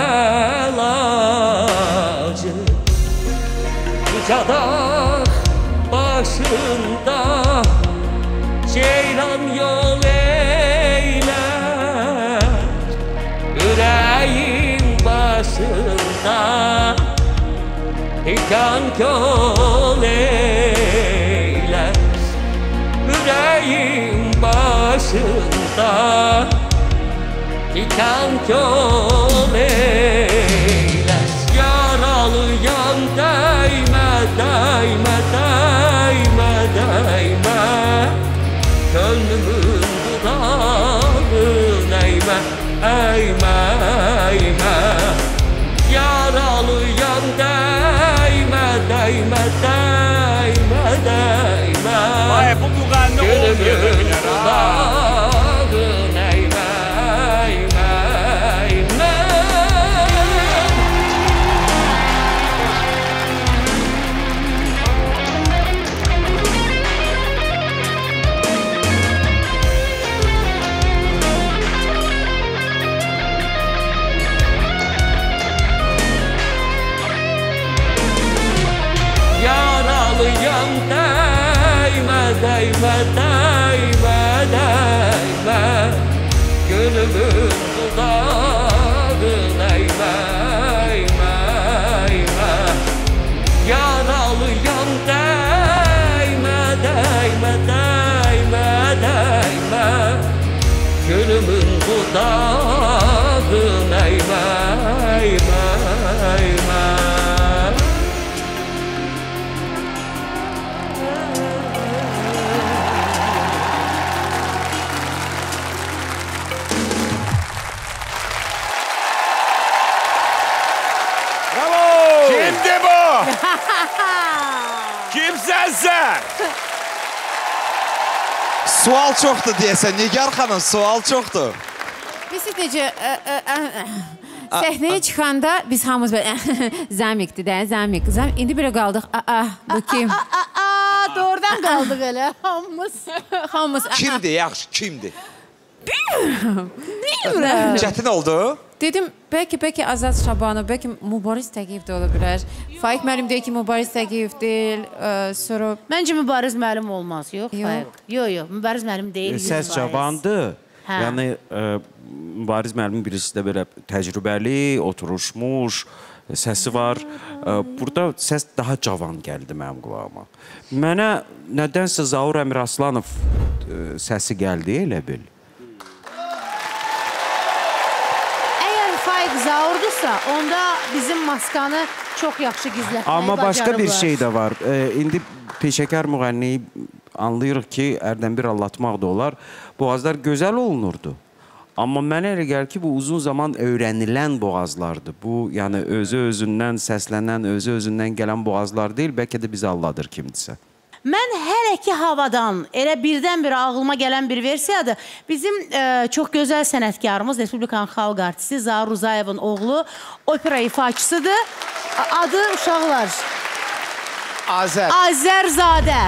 lacı. Ucadaq başında ceylan yol eyler. Yüreğim başında diken yol eyler. Yüreğim başında diken yol eyler. Yaralıyam değme, değme, değme, değme. Gönlümün dudağını eğme, eğme, eğme. Yaralıyam değme, değme, değme, değme. Ay, bu müğənni olmuyor bilər, ha? Dudağını eğme, eğme, eğme. budağın eymə, eymə, eymə. Kimdi bu? Kimsən sən? Sual çoxdur deyəsən, Nigar xanım, sual çoxdur. Biz necə səhnəyə çıxanda biz hamımız belə Zamikdir də, Zamik. İndi belə qaldıq. Bu kim? Doğrudan qaldıq elə hamımız. Hamımız. Kimdir, yaxşı, kimdir? Bilmirəm. Çətin oldu? Dedim, bəlkə, bəlkə Azad Şabanov, bəlkə Mübariz Təqiyev də ola bilər. Faik müəllim deyir ki, Mübariz Təqiyev deyil, sonra... Məncə Mübariz müəllim olmaz, yox, Faik. Yox, yox, Mübariz müəllim deyil. Səs cavandır. Yəni, Mübariz müəllim birisi də belə təcrübəli, oturuşmuş, səsi var. Burada səs daha cavan gəldi mənim qulağıma. Mənə nədənsə Zaur Əmiraslanov səsi gəldi, elə bil. Zaurdursa, onda bizim maskanı çox yaxşı gizlətməyi bacarırlar. Amma başqa bir şey də var. İndi peşəkar müğənniyi anlayırıq ki, ərdən bir anlatmaq da olar. Boğazlar gözəl olunurdu. Amma mənə elə gəlir ki, bu uzun zaman öyrənilən boğazlardır. Bu, yəni özü-özündən səslənən, özü-özündən gələn boğazlar deyil, bəlkə də bizi alladır kimdirsə. Mən hələ ki havadan elə birdən-bir ağlıma gələn bir versiyadır. Bizim e, çox gözəl sənətkarımız, Respublikanın xalq artisti Zaur Ruzayevin oğlu opera ifaçısıdır. Adı uşaqlar. Azər. Azərzadə.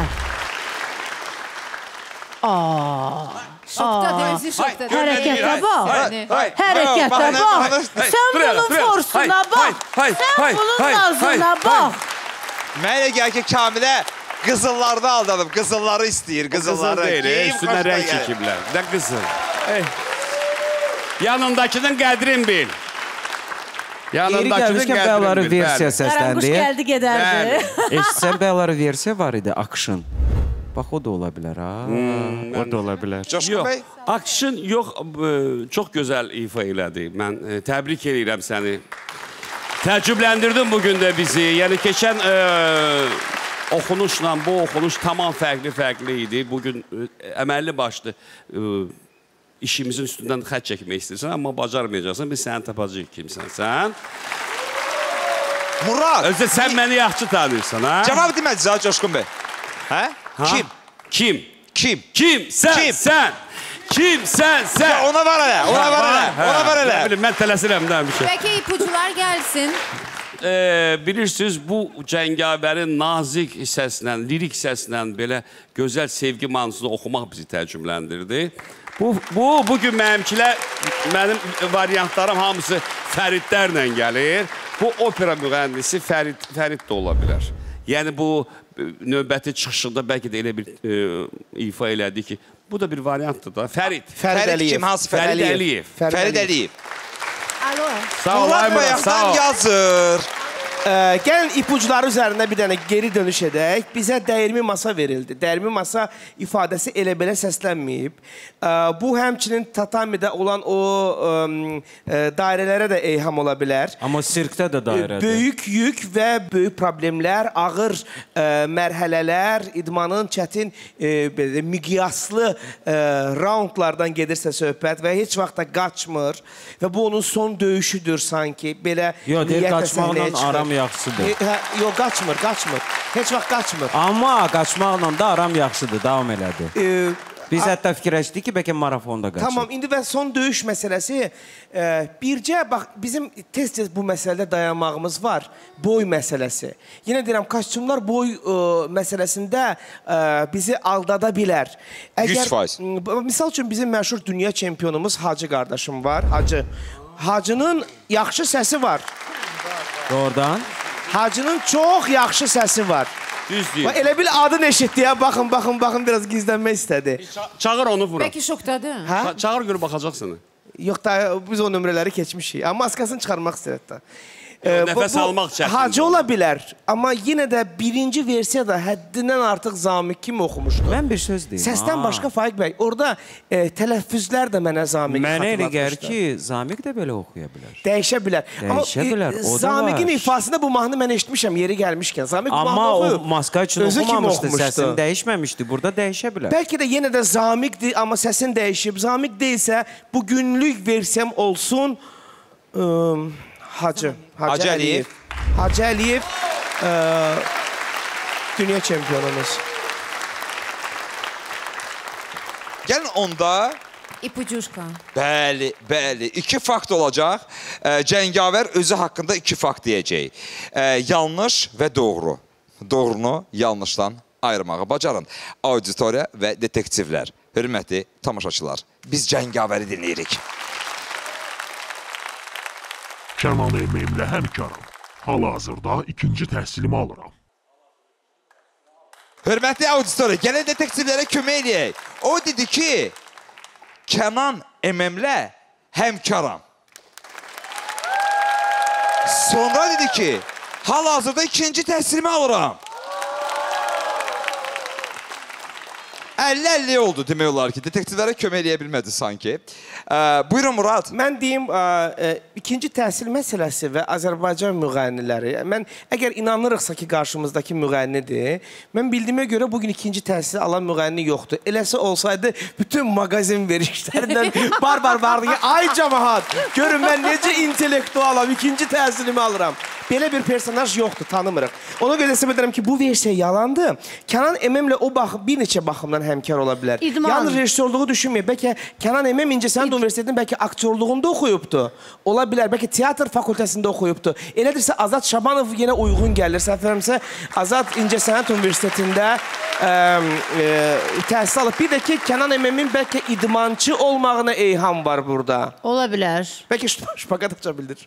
Aa. Şokdadır, özü şokdadır. Hərəkətə bax. Hərəkətə bax. Sən bunun forsuna bax. Sən bunun nazına bax. Mən elə gəl ki, Kamilə qızıllarda aldanıb, qızılları istəyir, qızılları. Qızıl deyil, üstünə rəng çəkiblər. Nə qızıl? Yanındakının qədrin bil. Yeri gəlmişkən bəyaları versiya səsləndi. Qaranquş gəldi, gedərdi. Eşitsən bəyaları versiya var idi, Akşın. Bax, o da ola bilər, ha? O da ola bilər. Coşqun bəy? Akşın yox, çox gözəl ifa elədi. Mən təbrik edirəm səni. Təəccübləndirdin bugün də bizi. Yəni, keçən oxunuşla bu oxunuş tamam fərqli-fərqli idi. Bugün əməlli başlı işimizin üstündən xət çəkmək istəyirsən, amma bacarmayacaqsan. Biz səni tapacaq kimsən sən. Murad! Özdə sən məni yaxşı tanıyırsan, ha? Cavab demədiniz, Coşqun bəy. Hə? Kim? Kim? Kim? Kim? Sən, sən. Kim? Sən, sən. Ona var elə, ona var elə, ona var elə. Mən tələsirəm də bir şey. Bəlkə ipucular gəlsin. Bilirsiniz, bu cəngavərin nazik hissəsindən, lirik hissəsindən belə gözəl sevgi mahnısını oxumaq bizi təəccübləndirdi. Bu, bugün mənimkilər, mənim variantlarım hamısı Fəridlərlə gəlir. Bu opera müğənnisi Fərid də ola bilər. Yəni, bu növbəti çıxışında bəlkə də elə bir ifa elədi ki, bu da bir variantdır da. Fərid. Fərid kim? Hansı Fərid Əliyev? Fərid Əliyev. Alo. Sağ ol, Aymura, sağ ol. Yazır. Gəlin ipucuları üzərində bir dənə geri dönüş edək. Bizə dəyirmi masa verildi. Dəyirmi masa ifadəsi elə belə səslənməyib. Bu, həmçinin tatamidə olan o dairələrə də eyham ola bilər. Amma sirkdə də dairədir. Böyük yük və böyük problemlər, ağır mərhələlər, idmanın çətin, miqyaslı raundlardan gedirsə söhbət və heç vaxt da qaçmır və bu onun son döyüşüdür sanki. Yox, deyir, qaçmaqla aram yaxşıdır. Yox, qaçmır, qaçmır. Heç vaxt qaçmır. Amma qaçmaqla da aram yaxşıdır, davam elədi. Biz hətta fikirləşdik ki, bəlkə marafonda qaçır. Tamam, indi və son döyüş məsələsi, bircə, bax, bizim tez-tez bu məsələdə dayanmağımız var, boy məsələsi. Yenə deyirəm, kostyumlar boy məsələsində bizi aldada bilər. yüz faiz. Misal üçün, bizim məşhur dünya çempionumuz Hacı qardaşım var, Hacı. Hacının yaxşı səsi var. Doğrudan. Hacının çox yaxşı səsi var. Düz deyil. Elə bil adın eşitdi ya, baxın, baxın, baxın, biraz gizlənmək istədi. Çağır onu bura. Bəlkə şokdadır. Çağır görüb baxacaq sənə. Yox da, biz o nömrələri keçmişik. Amma maskasını çıxarmaq istəyir hətta. Nəfəs almaq çətindir. Hacı ola bilər, amma yenə də birinci versiyada həddindən artıq Zamiq kimi oxumuşdu. Mən bir söz deyim. Səsdən başqa Faiq bəy, orada e, tələffüzlər də mənə Zamiq Mənə elə gəlir xatırlatmışdı. ki, Zamiq də belə oxuya bilər. Dəyişə bilər. Dəyişə bilər, o da Zamiqin var. ifasında bu mahnı mən eşitmişəm yeri gəlmişkən. Zamiq bu Amma mahnı o oxuyub, maska üçün özü kimi oxumamışdı, oxumuşdu. səsin dəyişməmişdi. Burada dəyişə bilər. Bəlkə də yenə də Zamiqdir, amma səsin dəyişib. Zamiq deyilsə, bu günlük versiyam olsun ıı, Hacı. Hacı, Hacı Əliyev. Əliyev. Hacı Əliyev ıı, dünya çempionumuz. Gəlin onda... İpucuşka. Bəli, bəli. İki fakt olacaq. E, Cəngavər özü haqqında iki fakt deyəcək. E, yanlış və doğru. Doğrunu yanlışdan ayırmağı bacarın. Auditoriya və detektivlər. Hörmətli tamaşaçılar, biz Cəngavəri dinləyirik. Kənan Əməyimlə həmkarım. Hal-hazırda ikinci təhsilimi alıram. Hörmətli auditoriya, gəlin detektivlərə kömək eləyək. O dedi ki, Kənan Əməyimlə həmkaram. Sonra dedi ki, hal-hazırda ikinci təhsilimi alıram. əlli əlli oldu demək olar ki, detektivlərə kömək eləyə bilmədi sanki. Ə, buyurun Murad. Mən deyim, ə, ə, ikinci təhsil məsələsi və Azərbaycan müğənniləri, mən əgər inanırıqsa ki, qarşımızdakı müğənnidir, mən bildiyimə görə bugün ikinci təhsil alan müğənni yoxdur. Eləsə olsaydı, bütün mağazin verişlərindən bar-bar vardı ki, ay cəmahat, görün mən necə intellektualam, ikinci təhsilimi alıram. Belə bir personaj yoxdur, tanımırıq. Ona görə hesab edirəm ki, bu versiya yalandır. Kənan Əməyimlə o bax, bir neçə baxımdan həmkar ola bilər. İdman. Yalnız rejissorluğu düşünməyib. Bəlkə Kənan Əməm İncəsənət Universitetinin bəlkə aktyorluğunda oxuyubdu. Ola bilər. Bəlkə teatr fakültəsində oxuyubdu. Elədirsə Azad Şabanov yenə uyğun gəlir. Səfərimsə Azad İncəsənət Universitetində ə, ə, təhsil alıb. Bir də ki, Kənan Əməmin bəlkə idmançı olmağına eyham var burada. Ola bilər. Bəlkə şpagat aça bilir.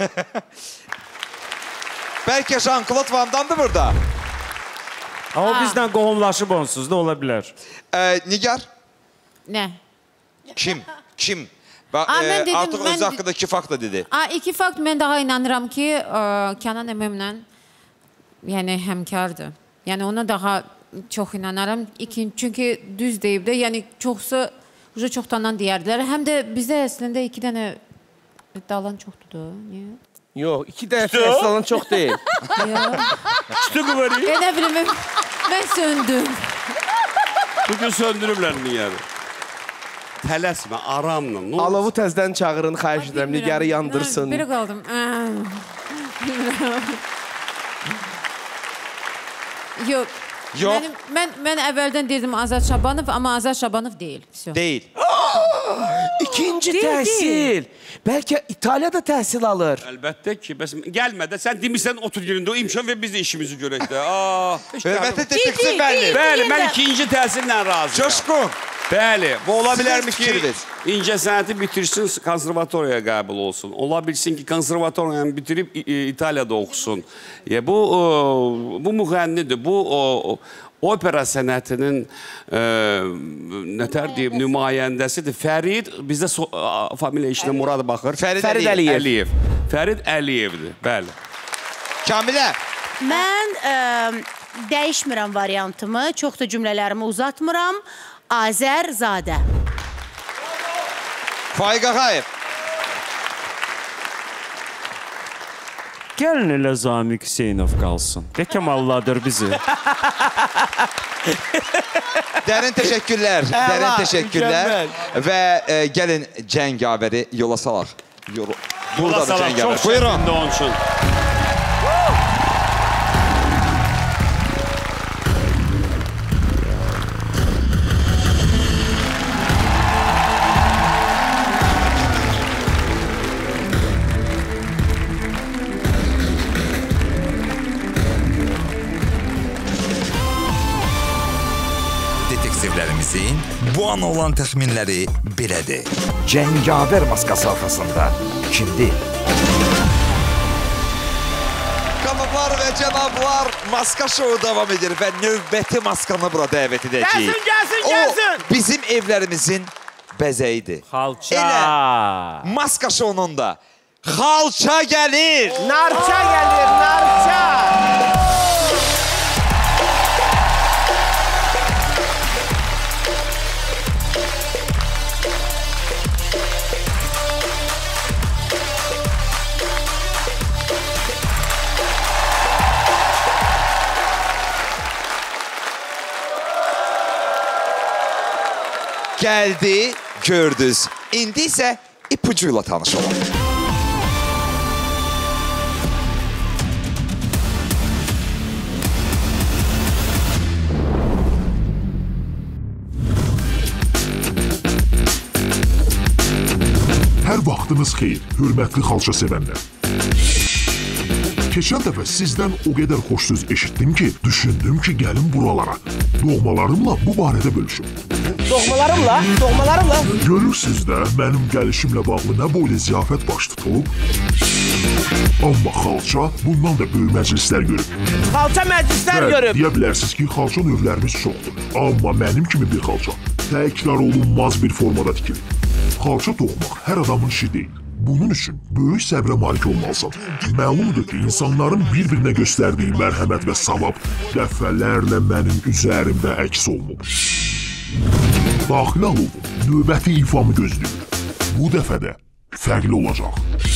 Bəlkə Jean-Claude Van Damme'dır burada. Amma bizdən qohumlaşıb onsuz da ola bilər. Ə, Nigar? Nə? Kim? Kim? Ba Aa, mən e, dedim, artıq mən- özü haqqında iki fakt da dedi. Aa, iki fakt mən daha inanıram ki, ə, Kənan Əməyimlə yəni həmkardır. Yəni ona daha çox inanaram. İkinci, çünki düz deyib də, yəni çoxsu uca çoxdandan deyərdilər. Həm də bizdə əslində iki dənə iddialan çoxdur da. Niyə? Yox, iki dənə təhsil alan çox deyil. Çıtı qıvırıyım. E, nə bilim, mən, mən söndüm. Bugün söndürüblər Nigarı. Tələsmə, aramla. nə olur? Alovu təzdən çağırın, xahiş edirəm, Nigarı yandırsın. Biri qaldım. Yox. Yox. Mənim, mən, mən əvvəldən dedim Azad Şabanov, amma Azad Şabanov deyil. Всё. Deyil. İkinci Deyil, təhsil. deyil. Bəlkə İtaliyada təhsil alır. Əlbəttə ki, bəs gəlmə də sən demirsən otur yerində o imkan ver biz də işimizi görək də. Aa, heç Hörmətli gəlmə. detektiv bəlli. Bəli, mən ikinci təhsillə razıyam. Coşqun. Bəli, bu ola Sizin bilərmi ki, fikriniz? incəsənəti bitirsin, konservatoriyaya qəbul olsun. Ola bilsin ki, konservatoriyanı bitirib İ- İ- İtaliyada oxusun. Ya, bu, o, bu müğənnidir, bu o, opera sənətinin e, nətər deyim, nümayəndəsidir. Fərid, bizdə so, a, familiya işinə Murad baxır. Fərid Fərid Əliyev. Əliyev. Əliyev. Fərid Əliyevdir, bəli. Kamilə. Mən ə, dəyişmirəm variantımı, çox da cümlələrimi uzatmıram. Azərzadə. Faiq Ağayev. Gəlin elə Zamiq Hüseynov qalsın. De Kemalladır bizi. Dərin təşəkkürlər. Dərin Əla, təşəkkürlər. mükəmməl. Və e, gəlin Cəngavəri yola salaq. Yola, Yola Buradadır salaq, Cəngavər. çox Buyurun. şərtində onun üçün. Detektivlərimizin bu an olan təxminləri belədir. Cəngavər maskası arxasında kimdir? Xanımlar və cənablar, maska şovu davam edir və növbəti maskanı bura dəvət edəcəyik. Gəlsin, gəlsin, gəlsin! O bizim evlərimizin bəzəyidir. Xalça. Elə maska şovunun da Xalça gəlir. Narça gəlir, narça. Gəldi, gördünüz. İndi isə ipucuyla tanış olun. Hər vaxtınız xeyir, hörmətli xalça sevənlər. Keçən dəfə sizdən o qədər xoş söz eşitdim ki, düşündüm ki, gəlin buralara. Doğmalarımla bu barədə bölüşüm. Doğmalarımla, doğmalarımla. Görürsünüz də, mənim gəlişimlə bağlı nə boyla ziyafət baş tutub. Amma xalça bundan da böyük məclislər görüb. Xalça məclislər görüb. Deyə bilərsiniz ki, xalça növlərimiz çoxdur. Amma mənim kimi bir xalça təkrar olunmaz bir formada tikilir. Xalça toxumaq hər adamın işi deyil. Bunun üçün böyük səbrə malik olmalısan. Məlumdur ki, insanların bir-birinə göstərdiyi mərhəmət və savab dəfələrlə mənim üzərimdə əks olunub. Daxil alıb, növbəti ifamı gözləyir. Bu dəfə də fərqli olacaq.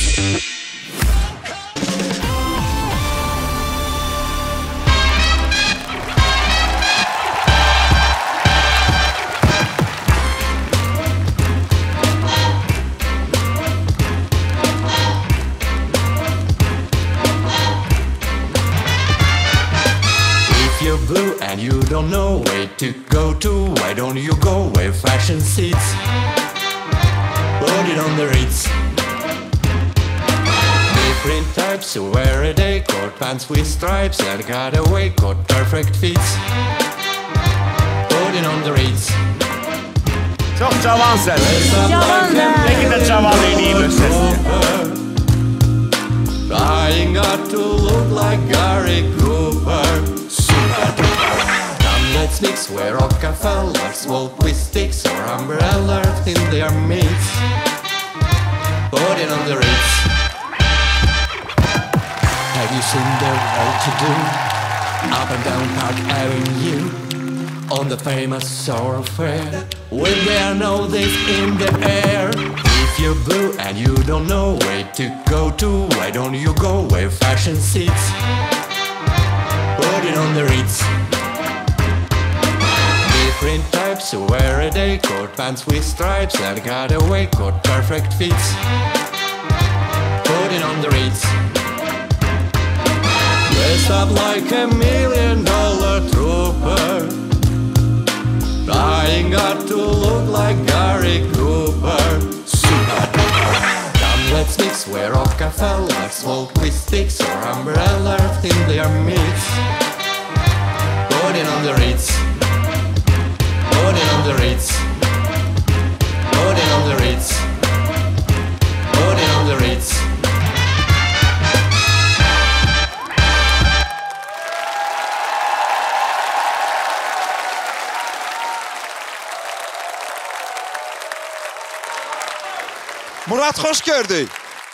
Blue and you don't know where to go to. Why don't you go where fashion sits? Put it on the Ritz. Different types to wear a day. Coat pants with stripes and cutaway coat perfect fits. Put it on the Ritz. Çok cavansın. Cavanım. Peki de cavanlığını göstersin. I ain't got to look like Gary Cooper. Let's mix where Rockefellers walk with sticks or umbrellas in their midst. Put it on the Ritz. Have you seen their well-to-do up and down Park Avenue on the famous thoroughfare when there know this in the air? If you're blue and you don't know where to go to, why don't you go where fashion sits? Put it on the Ritz. Different types to wear a day. Coat pants with stripes and cutaway coat perfect fits. Put it on the Ritz. Dressed up like a million dollar trooper. I ain't got to look like Gary Cooper. Super duper. Come let's mix where Rockefellers walk with sticks or umbrellas in their midst. Put it on the Ritz. Put it on the Ritz. Put it on the Ritz. Put it on the Ritz. Murad, xoş gördük.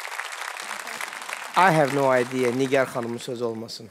I have no idea. Nigar xanımın sözü olmasın.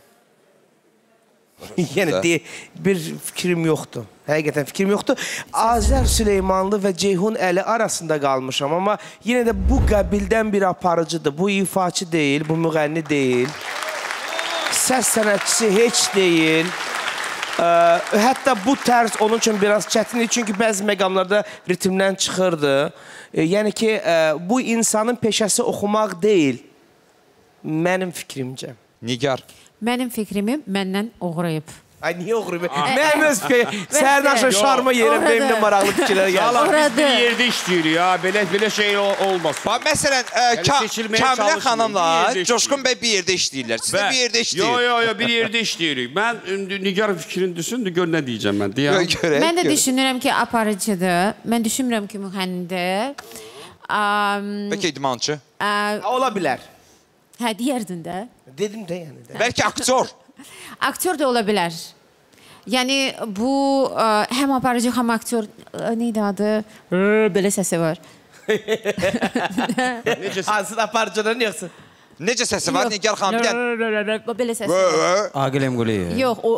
Yəni de, bir fikrim yoxdur. Həqiqətən fikrim yoxdur. Azər Süleymanlı və Ceyhun Əli arasında qalmışam, amma yenə də bu qəbildən bir aparıcıdır. Bu ifaçı deyil, bu müğənni deyil. Səs sənətçisi heç deyil. Ə, hətta bu tərz onun üçün biraz çətindir, çünki bəzi məqamlarda ritmdən çıxırdı. E, yəni ki, ə, bu insanın peşəsi oxumaq deyil. Mənim fikrimcə. Nigar. Mənim fikrimi məndən oğrayıb. Ay, niyə oğrayıb? Mənim öz fikrim. Səhərdən axşam şarma yerim, benim də maraqlı fikirlər gəlir. Biz bir yerdə işləyirik ya, belə şey olmaz. Məsələn, Kamilə xanımla Coşqun bəy bir yerdə işləyirlər. Siz də bir yerdə işləyirik. Yox, yox, yox, bir yerdə işləyirik. Mən Nigar fikrini düşündü, gör nə deyəcəm mən. Mən də düşünürəm ki, aparıcıdır. Mən düşünmürəm ki, müğənnidir. Bəlkə idmançı? Ola bilər. Hə, deyərdin də. Dedim də yəni də. Bəlkə aktyor. Aktyor da ola bilər. Yəni, bu həm aparıcı, həm aktyor, neydi adı? Belə səsi var. Hansın aparıcının yoxsa? Necə səsi var? Nigar xanım, bir dənə. Belə səsi var. Aqil Emquliyev. Yox, o...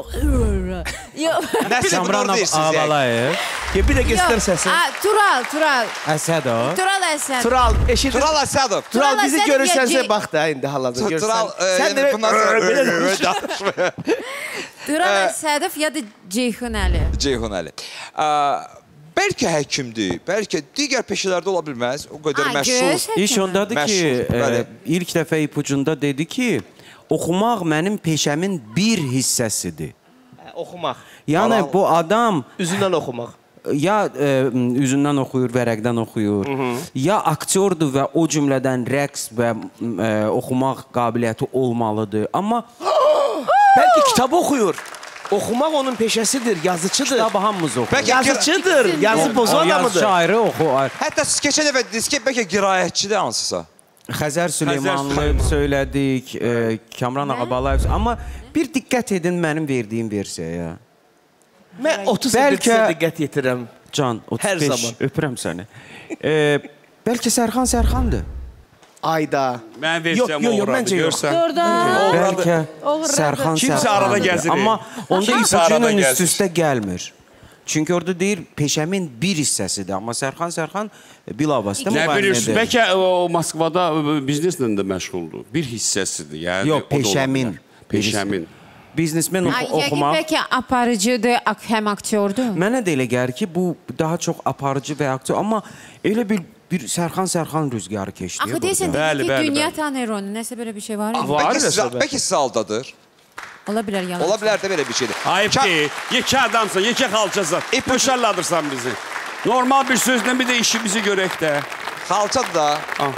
Yox. Nəsə bunu orada deyirsiniz yəni. Ağalayev. Bir də göstər səsi. Tural, Tural. Əsədov. Tural Əsədov. Tural, eşidir. Tural Əsədov. Tural bizi görürsənsə bax da, indi hal-hazırda görürsən. Tural, Sən də bundan sonra... Tural Əsədov ya da Ceyhun Əli. Ceyhun Əli. Bəlkə həkimdir, bəlkə digər peşələrdə ola bilməz. O qədər məşhur. İş ondadır ki, e, ilk dəfə ipucunda dedi ki, oxumaq mənim peşəmin bir hissəsidir. Oxumaq. Yəni Ala, bu adam... Üzündən oxumaq. Ya e, üzündən oxuyur, vərəqdən oxuyur, Hı -hı. ya aktyordur və o cümlədən rəqs və e, oxumaq qabiliyyəti olmalıdır. Amma... Bəlkə kitabı oxuyur. Oxumaq onun peşəsidir, yazıcıdır. Kitabı hamımız oxuyur. Yazıcıdır, yazı pozu adamıdır. Yazıcı ayrı, oxu ayrı. Hətta siz keçən dəfə dediniz ki, bəlkə qiraətçidir hansısa. Xəzər Süleymanlı söylədik, e, Kamran Ağabalayev. Amma bir diqqət edin mənim verdiyim versiyaya. Mən otuz ildir diqqət yetirəm. Can, otuz beş, hər zaman. Öpürəm səni. E, bəlkə Sərxan Sərxandır. Ayda. Mən versiyam uğradı, görsən. Bəlkə Sərxan Kimsə arada gəzirir. Amma onda ipucunun üst-üstə gəlmir. Çünki orada deyir, peşəmin bir hissəsidir. Amma Sərxan Sərxan bilavasitə müğənnidir. Nə bilirsiniz, bəlkə o Moskvada bizneslə də məşğuldur. Bir hissəsidir. Yəni, yox, peşəmin. Peşəmin. Biznesmen oxumaq. Bəlkə aparıcıdır, həm aktyordur. Mənə də elə gəlir ki, bu daha çox aparıcı və aktyor. Amma elə bir bir Sərxan Sərxan rüzgarı keçdi. Axı deyəsən dedi ki, dünya tanır onu. Nəsə belə bir şey var mı? Bəlkə sizə aldadır. Ola bilər yalan. Ola bilər də belə bir şeydir. Ayıb deyil. Yekə adamsın, yekə xalçasan. Boşalladırsan bizi. Normal bir sözlə bir də işimizi görək də. Xalçadır da.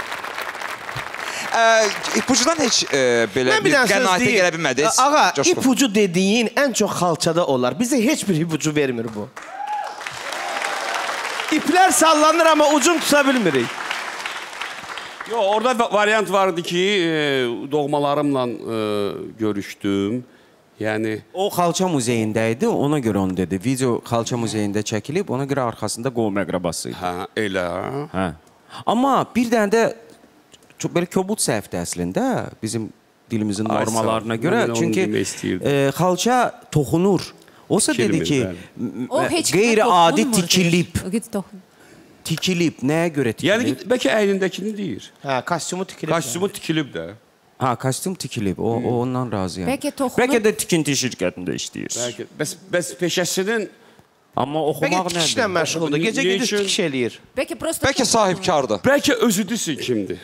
İpucudan heç belə bir qənaətə gələ bilmədiniz. Ağa, ipucu dediyin ən çox xalçada olar. Bizə heç bir ipucu vermir bu. İplər sallanır, amma ucun tuta bilmirik. Yox, orada variant vardı ki, doğmalarımla görüşdüm. Yəni... O Xalça muzeyində idi, ona görə onu dedi. Video Xalça muzeyində çəkilib, ona görə arxasında qovum əqrabası idi. Hə, elə. Hə. Amma bir dənə də çox belə kobud səhvdir əslində, bizim dilimizin normalarına görə. Çünki xalça toxunur. Olsa dedi ki, qeyri-adi tikilib. Tikilib, nəyə görə tikilib? Yəni, bəlkə əynindəkini deyir. Hə, kostyumu tikilib. Kostyumu tikilib də. Ha, kostyum tikilib, o ondan razıyam. Bəlkə toxunur. Bəlkə də tikinti şirkətində işləyir. Bəlkə, bəs peşəsinin... Amma oxumaq nədir? Bəlkə tikişlə məşğuldur, gecə gedir tikiş eləyir. Bəlkə sahibkardır. Bəlkə özüdüsün kimdir?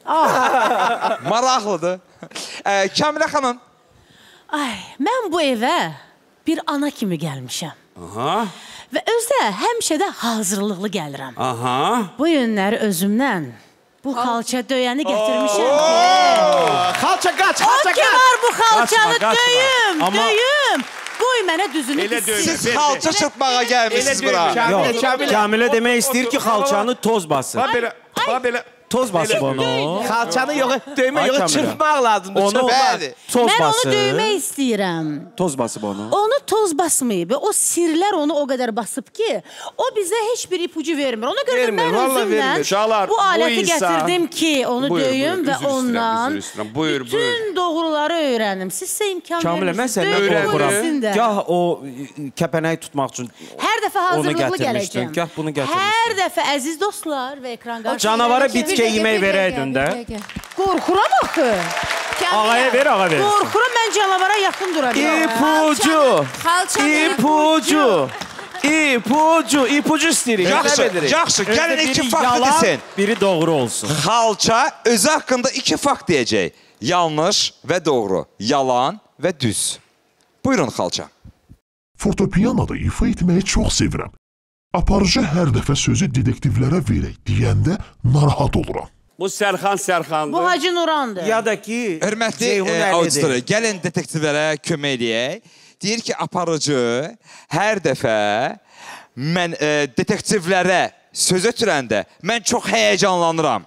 Maraqlıdır. Kamilə xanım. Ay, mən bu evə bir ana kimi gəlmişəm. Aha. Və özdə həmişə də hazırlıqlı gəlirəm. Aha. Bu günləri özümdən bu xalça döyəni gətirmişəm ki... Xalça qaç, xalça qaç! O ki var bu xalçanı döyüm, döyüm! Qoy mənə düzünü gitsin. Siz xalça çırpmağa gəlmişsiniz bura. Yox, Kamilə demək istəyir ki, xalçanı toz basın. Ha belə, ha belə. Toz basıb onu. Xalçanı yox, döymə yox, çırpmaq lazımdır. Onu toz Mən basıb. onu döymək istəyirəm. Toz basıb onu. Onu toz basmayıb. O sirlər onu o qədər basıb ki, o bizə heç bir ipucu vermir. Ona görə mən özümlə bu aləti gətirdim ki, onu döyüm və ondan bütün doğruları öyrənim. Sizsə imkan Kamilə, mən səndən qorxuram. Gah o kəpənək tutmaq üçün hər dəfə hazırlıqlı gələcəm. Gah bunu gətirmişdim. Hər dəfə əziz dostlar və ekran qarşısında... Canavara bitki yemək verəydin də. Qorxuram axı. Ağaya ver, ağa verirsin. Qorxuram, mən canavara yaxın dura biləm. İpucu, ipucu, ipucu, ipucu istəyirik. Yaxşı, yaxşı, gəlin iki fakt desin. Biri doğru olsun. Xalça özü haqqında iki fakt deyəcək. Yanlış və doğru, yalan və düz. Buyurun xalça. Fortepianoda ifa etməyi çox sevirəm. Aparıcı hər dəfə sözü detektivlərə verək deyəndə narahat oluram. Bu Sərxan Sərxandır. Bu Hacı Nurandır. Ya da ki, hörmətli auditoru, gəlin detektivlərə kömək eləyək. Deyir ki, aparıcı hər dəfə mən e, detektivlərə söz ötürəndə mən çox həyəcanlanıram.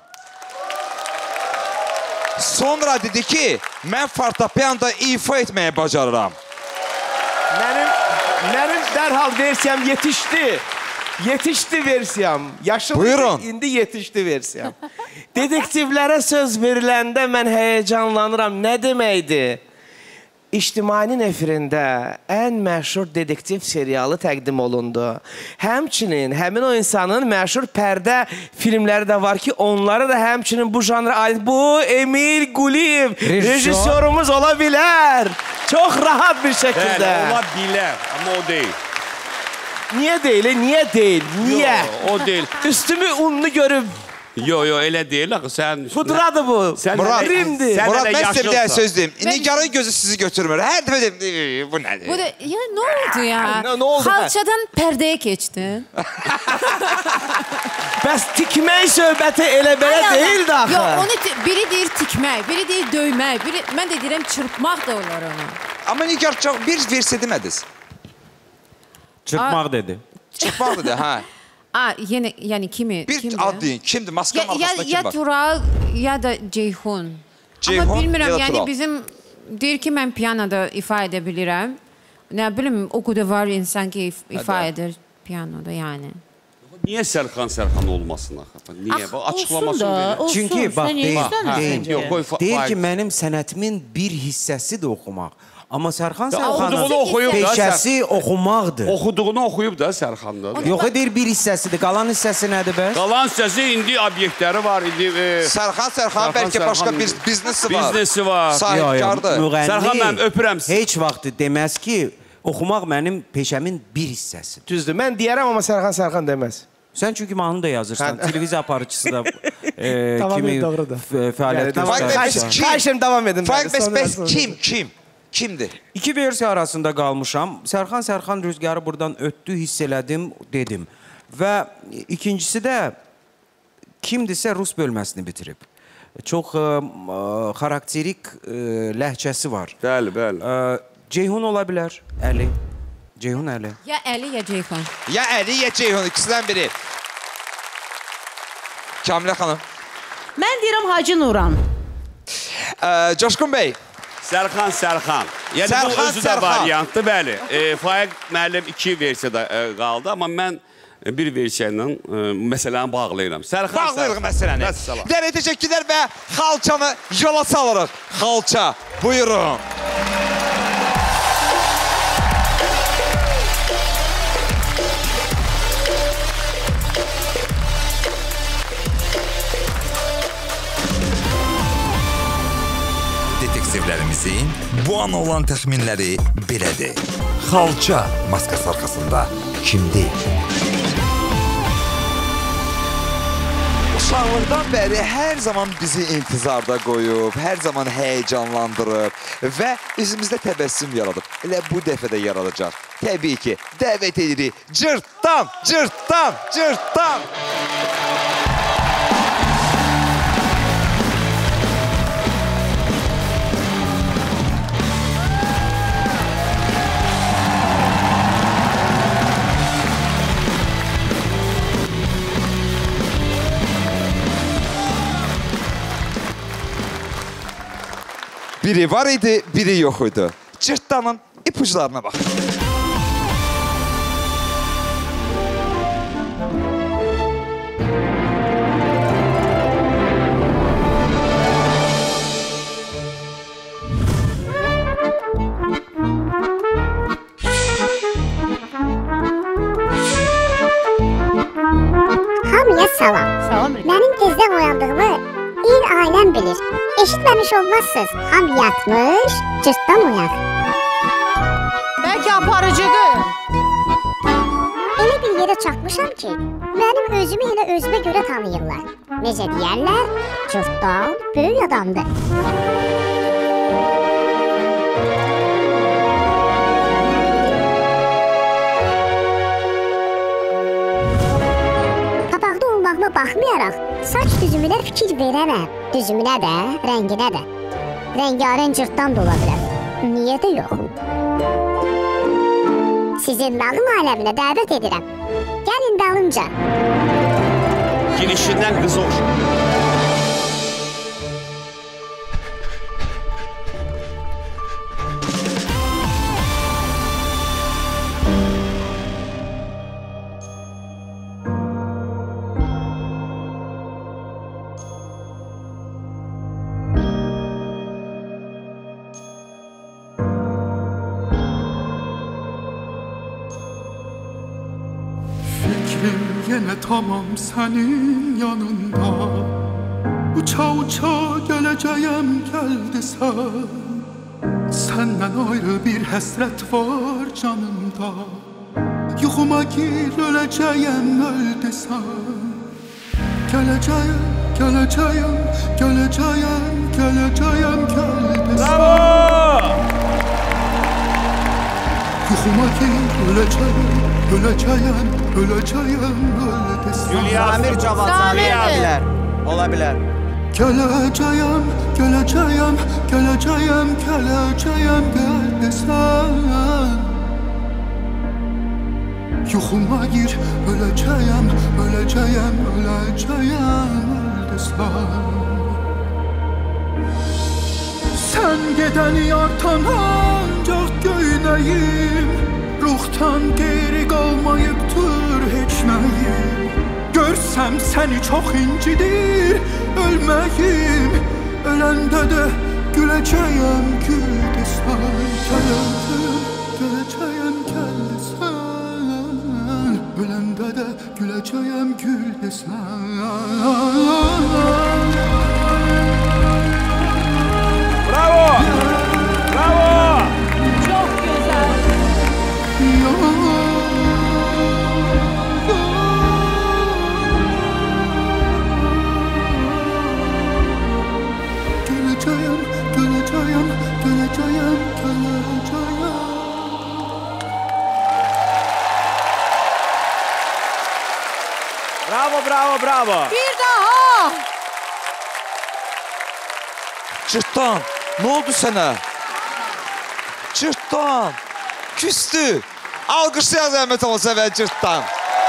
Sonra dedi ki, mən fortepianoda ifa etməyə bacarıram. Mənim, mənim dərhal versiyam yetişdi. Yetişdi versiyam. Yaşım Buyurun. indi yetişdi versiyam. Dedektivlərə söz veriləndə mən həyecanlanıram. Nə deməkdir? İctimainin efirində ən məşhur dedektiv serialı təqdim olundu. Həmçinin həmin o insanın məşhur pərdə filmləri də var ki, onları da həmçinin bu janra aid. Bu Emil Quliyev rejissorumuz ola bilər. Çox rahat bir şəkildə. Bəli, ola bilər, amma o deyil. Niyə deyil? Niyə deyil? Niyə? Yo, o deyil. Üstümü unlu görüb. Yo, yo, elə deyil axı, sən... Pudradır bu. Murad, Rimdir. Murad, mən sizə bir daha söz deyim. Nigarın gözü sizi götürmür. Hər dəfə deyim, bu nədir? Bu da, ya ne oldu ya? Ne, ne oldu? Xalçadan pərdəyə keçdin. Bəs tikmək söhbəti elə belə deyildi axı. Yox, onu biri deyir tikmək, biri deyir döymək, biri, mən də deyirəm çırpmaq da olar onu. Amma Nigar çox bir versə demədiniz. Çırpmaq dedi. Çırpmaq dedi, hə. Aa, yine yani kimi? Bir kimdi? ad deyin. Kimdir? Maskanın ya, arkasında ya, kim ya var? Tural ya da Ceyhun. Ceyhun Ama bilmirəm, ya da yani Tural. bizim deyir ki mən piyanoda ifa edə bilirəm. Ne bileyim o kadar var insan ki if, ifa eder piyanoda yani. Niye Serkan Serkan olmasın axı? Niye? Ah, Bu açıklamasını olsun da, verir. olsun. Çünki bax Sən deyir, yeşdən deyir, sence? Yox, qoy fa- deyir ki, faiz. mənim sənətimin bir hissəsidir oxumaq. Amma Sərxan oxuduğunu Sərxanın oxuyub da, peşəsi oxumaqdır. Oxuduğunu oxuyub da Serkan'da. Yox, deyir bir hissəsidir. Qalan hissəsi nədir bəs? Qalan hissəsi indi obyektləri var. İndi, e, Serkan Serkan bəlkə başqa bir biznesi var. Biznesi var. Sahibkardır. Serkan mənim öpürəm sizi. Heç vaxt deməz ki, oxumaq mənim peşəmin bir hissəsidir. Düzdür. Mən deyərəm amma Sərxan Sərxan deməz. Sən çünki mahnı da yazırsan. Televiziya aparıcısı da e, Tamam, kimi doğrudur. f- fəaliyyət tamam. göstərirsən. Kim? Xahişim davam edin. Frank Sonra- Bes sonra- kim? Kim? Kimdir? İki versiya arasında qalmışam. Sərxan Sərxan rüzgarı buradan ötdü, hiss elədim, dedim. Və ikincisi də kimdirsə Rus bölməsini bitirib. Çox ə, ə, xarakterik ə, ləhcəsi var. Bəli, bəli. Ə, Ceyhun ola bilər, Əli. Ceyhun Əli. Ya Əli ya Ceyhun. Ya Əli ya Ceyhun ikisindən biri. Kamilə xanım. Mən deyirəm Hacı Nuran. Ə, Coşqun bəy. Serkan Serkan. Yəni Serkan, bu özü də Serkan. variantdır, bəli. E, Faiq müəllim iki versiyada e, qaldı, amma mən bir versiya ilə e, məsələni bağlayıram. Serkan Bağlayırıq məsələni. Vəssalam. Dəvət təşəkkürlər və xalçanı yola salırıq. Xalça, buyurun. Detektivlərimizin bu an olan təxminləri belədir. Xalça maskası arxasında kimdir? Uşaqlıqdan bəri hər zaman bizi intizarda qoyub, hər zaman həyəcanlandırıb və üzümüzdə təbəssüm yaradıb. Elə bu dəfə də yaradacaq. Təbii ki, dəvət edirik. Cırtdan, cırtdan, cırtdan. Biri var idi, biri yox idi. Cırtdanın ipuçlarına bax. Hamıya salam. Salam. Mənim tezdən oyandığımı il aləm bilir. Eşitməmiş olmazsınız. Ham yatmış, cırtdan oyaq. Bəlkə aparıcıdır. Elə bir yerə çatmışam ki, mənim özümü elə özümə görə tanıyırlar. Necə deyərlər? Cırtdan böyük adamdır. Papaqda olmağıma baxmayaraq, saç düzümünə fikir verərəm. Düzümünə də, rənginə də. Rəngarən cırtdan da ola bilər. Niyə də yox? Sizi nağıl aləminə dəvət edirəm. Gəlin dalınca. Girişindən qız oxşur. yenə tamam sənin yanında. Uça-uça gələcəyəm gəl desən, səndən ayrı bir həsrət var canımda. Yuxuma gir öləcəyəm öl desən, gələcəyəm, gələcəyəm, gələcəyəm, gələcəyəm gəl desən. Yuxuma gir öləcəyəm, öləcəyəm, öləcəyəm öl desən. Hülya Amir Cavadzadə abilər, ola bilər. Gələcəyəm, gələcəyəm, gələcəyəm, gələcəyəm gəl desən. Yuxuma gir öləcəyəm, öləcəyəm, öləcəyəm öl desən. Sən gedəni artan ancaq göynəyim, ruhtan geri qalmayıbdır heç nəyim. Görsəm səni çox incidir ölməyim, öləndə də güləcəyəm gül desən. Gələcəyəm, gələcəyəm gəl desən, öləndə də güləcəyəm gül desən. Bravo! Bravo! Çok güzel. Gələcəyəm, gələcəyəm, gələcəyəm, gələcəyəm. Bravo, bravo, bravo. Bir daha. Cırtdan, ne oldu sana? Cırtdan, küstü. Alkışlayan zahmet olsa ben Cırtdan.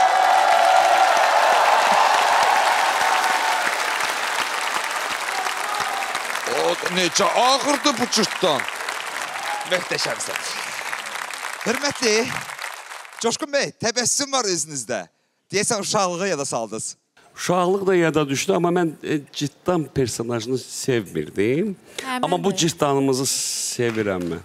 O necə ağırdı bu Cırtdan. Möhtəşəmsən. Hürmetli, Coşkun Bey, təbəssüm var özünüzdə. Deyəsən uşaqlığı yada saldınız. Uşaqlıq da yada düşdü, amma mən e, Cırtdan personajını sevmirdim. Hə, Amma mən bu də. Cırtdanımızı sevirəm mən.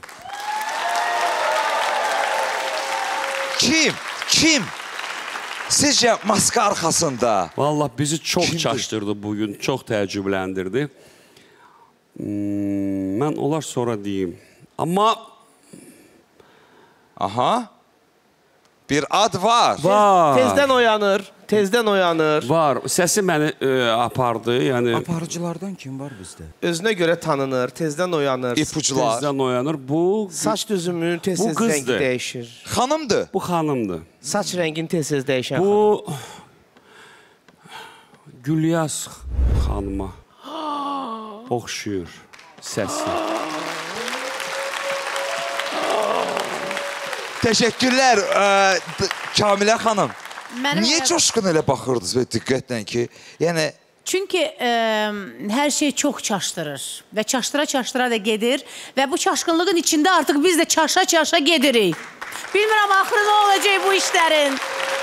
Kim? Kim? Sizcə maska arxasında? Vallahi bizi çox Kimdir? çaşdırdı bugün, çox təəccübləndirdi. Hmm, mən olar sonra deyim. Amma... Aha. Bir ad var. Var. Tezdən oyanır, tezdən oyanır. Var. Səsi məni e, apardı. Yəni Aparıcılardan kim var bizdə? Özünə görə tanınır, tezdən oyanır. İpucular. tezdən oyanır. Bu Saç düzümünün Bu tez-tez qızdır. rəngi dəyişir. Xanımdır. bu xanımdır. Saç rəngin tez-tez dəyişən xanım. Bu Gülyaz xanıma oxşuyur səsi. Teşekkürler ee, Kamilə xanım. Mənim Niye Coşkun elə baxırdınız və diqqətlə ki? Yəni Çünki e, hər şey çox çaşdırır və çaşdıra-çaşdıra da gedir və bu çaşqınlığın içində artıq biz də çaşa-çaşa gedirik. Bilmirəm axırı nə olacaq bu işlərin.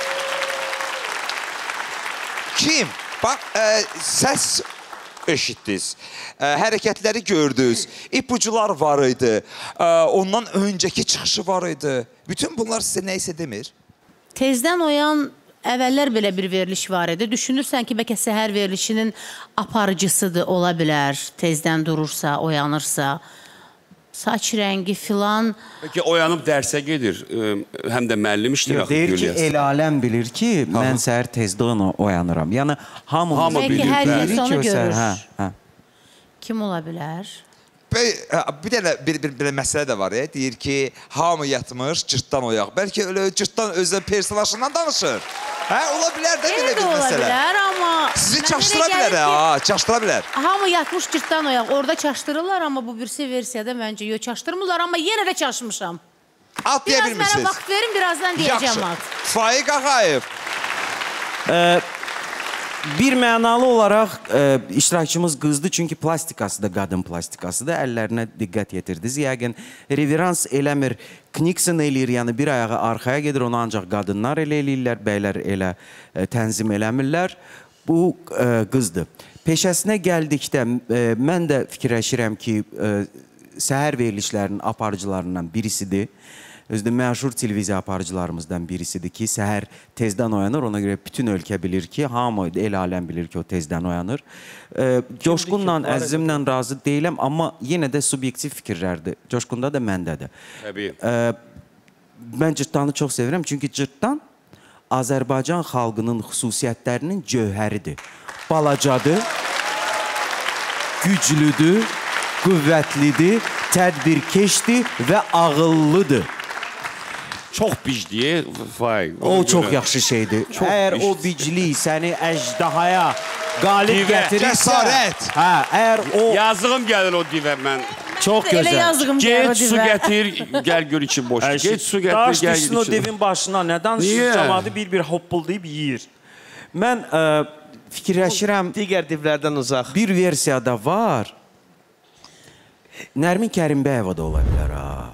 kim? Bax, e, səs eşitdiniz, e, hərəkətləri gördünüz, ipucular var idi, e, ondan öncəki çıxışı var idi. Bütün bunlar sizə nə isə demir? Tezdən oyan əvvəllər belə bir veriliş var idi. Düşünürsən ki, bəlkə səhər verilişinin aparıcısıdır, ola bilər. Tezdən durursa, oyanırsa. Saç rəngi filan. Peki oyanıb dərsə gedir. E, həm də müəllim iştirak Deyir ki, Gülyaz. el aləm bilir ki, mən səhər tezdən oyanıram. Yəni hamı, Hamı Bəlkə bilir. hər bilir kəs ki, onu o səhər- görür. hə, hə. Kim ola bilər? Be, bir dənə bir, bir, bir məsələ də var ya, deyir ki, hamı yatmış, cırtdan oyaq. Bəlkə öyle cırtdan özü personajından danışır. Hə, ola bilər də belə Elə də bir ola məsələ. bilər, amma... Sizi mənə çaşdıra elə bilər, gəlir ki, ha, çaşdıra bilər. Hamı yatmış cırtdan oyaq. Orada çaşdırırlar, amma bu birisi versiyada məncə yox çaşdırmırlar, amma yenə də çaşmışam. Ad deyə Biraz mənə bilmirsiniz. vaxt verin, birazdan deyəcəm Yaxşı. ad. Faiq Ağayev. Ee, bir mənalı olaraq e, iştirakçımız qızdı, çünki plastikası da qadın plastikasıdır. Əllərinə diqqət yetirdiniz. Yəqin reverans eləmir, Knikson eləyir, yəni bir ayağı arxaya gedir, onu ancaq qadınlar elə eləyirlər, bəylər elə e, tənzim eləmirlər. Bu e, qızdır. Peşəsinə gəldikdə e, mən də fikirləşirəm ki, e, səhər verilişlərinin aparıcılarından birisidir özü də məşhur televiziya aparıcılarımızdan birisidir ki, səhər tezdən oyanır. Ona görə bütün ölkə bilir ki, hamı el aləm bilir ki, o tezdən oyanır. E, Coşqunla, əzizimlə razı deyiləm, amma yenə də subyektiv fikirlərdir. Coşqunda da, məndə də. Təbii. E, mən cırtdanı çox sevirəm, çünki cırtdan Azərbaycan xalqının xüsusiyyətlərinin cövhəridir. Balacadır, güclüdür, qüvvətlidir, tədbirkeşdir və ağıllıdır. Çox bicliyə, Faik. O çox yaxşı şeydir. Əgər o biclik səni əjdahaya qalib gətirirsə... Cəsarət. Hə, əgər o... Yazığım gəlir o divə mən. Çox gözəl. Get su gətir, gəl gör için boş. Get su gətir, daş gəl düşsün o devin başına. Nədən camaatı bir-bir hoppıldayıb yiyir? Mən ə, fikirləşirəm... Digər divlərdən uzaq. Bir versiyada var. Nərmin Kərimbəyeva da ola bilər, ha.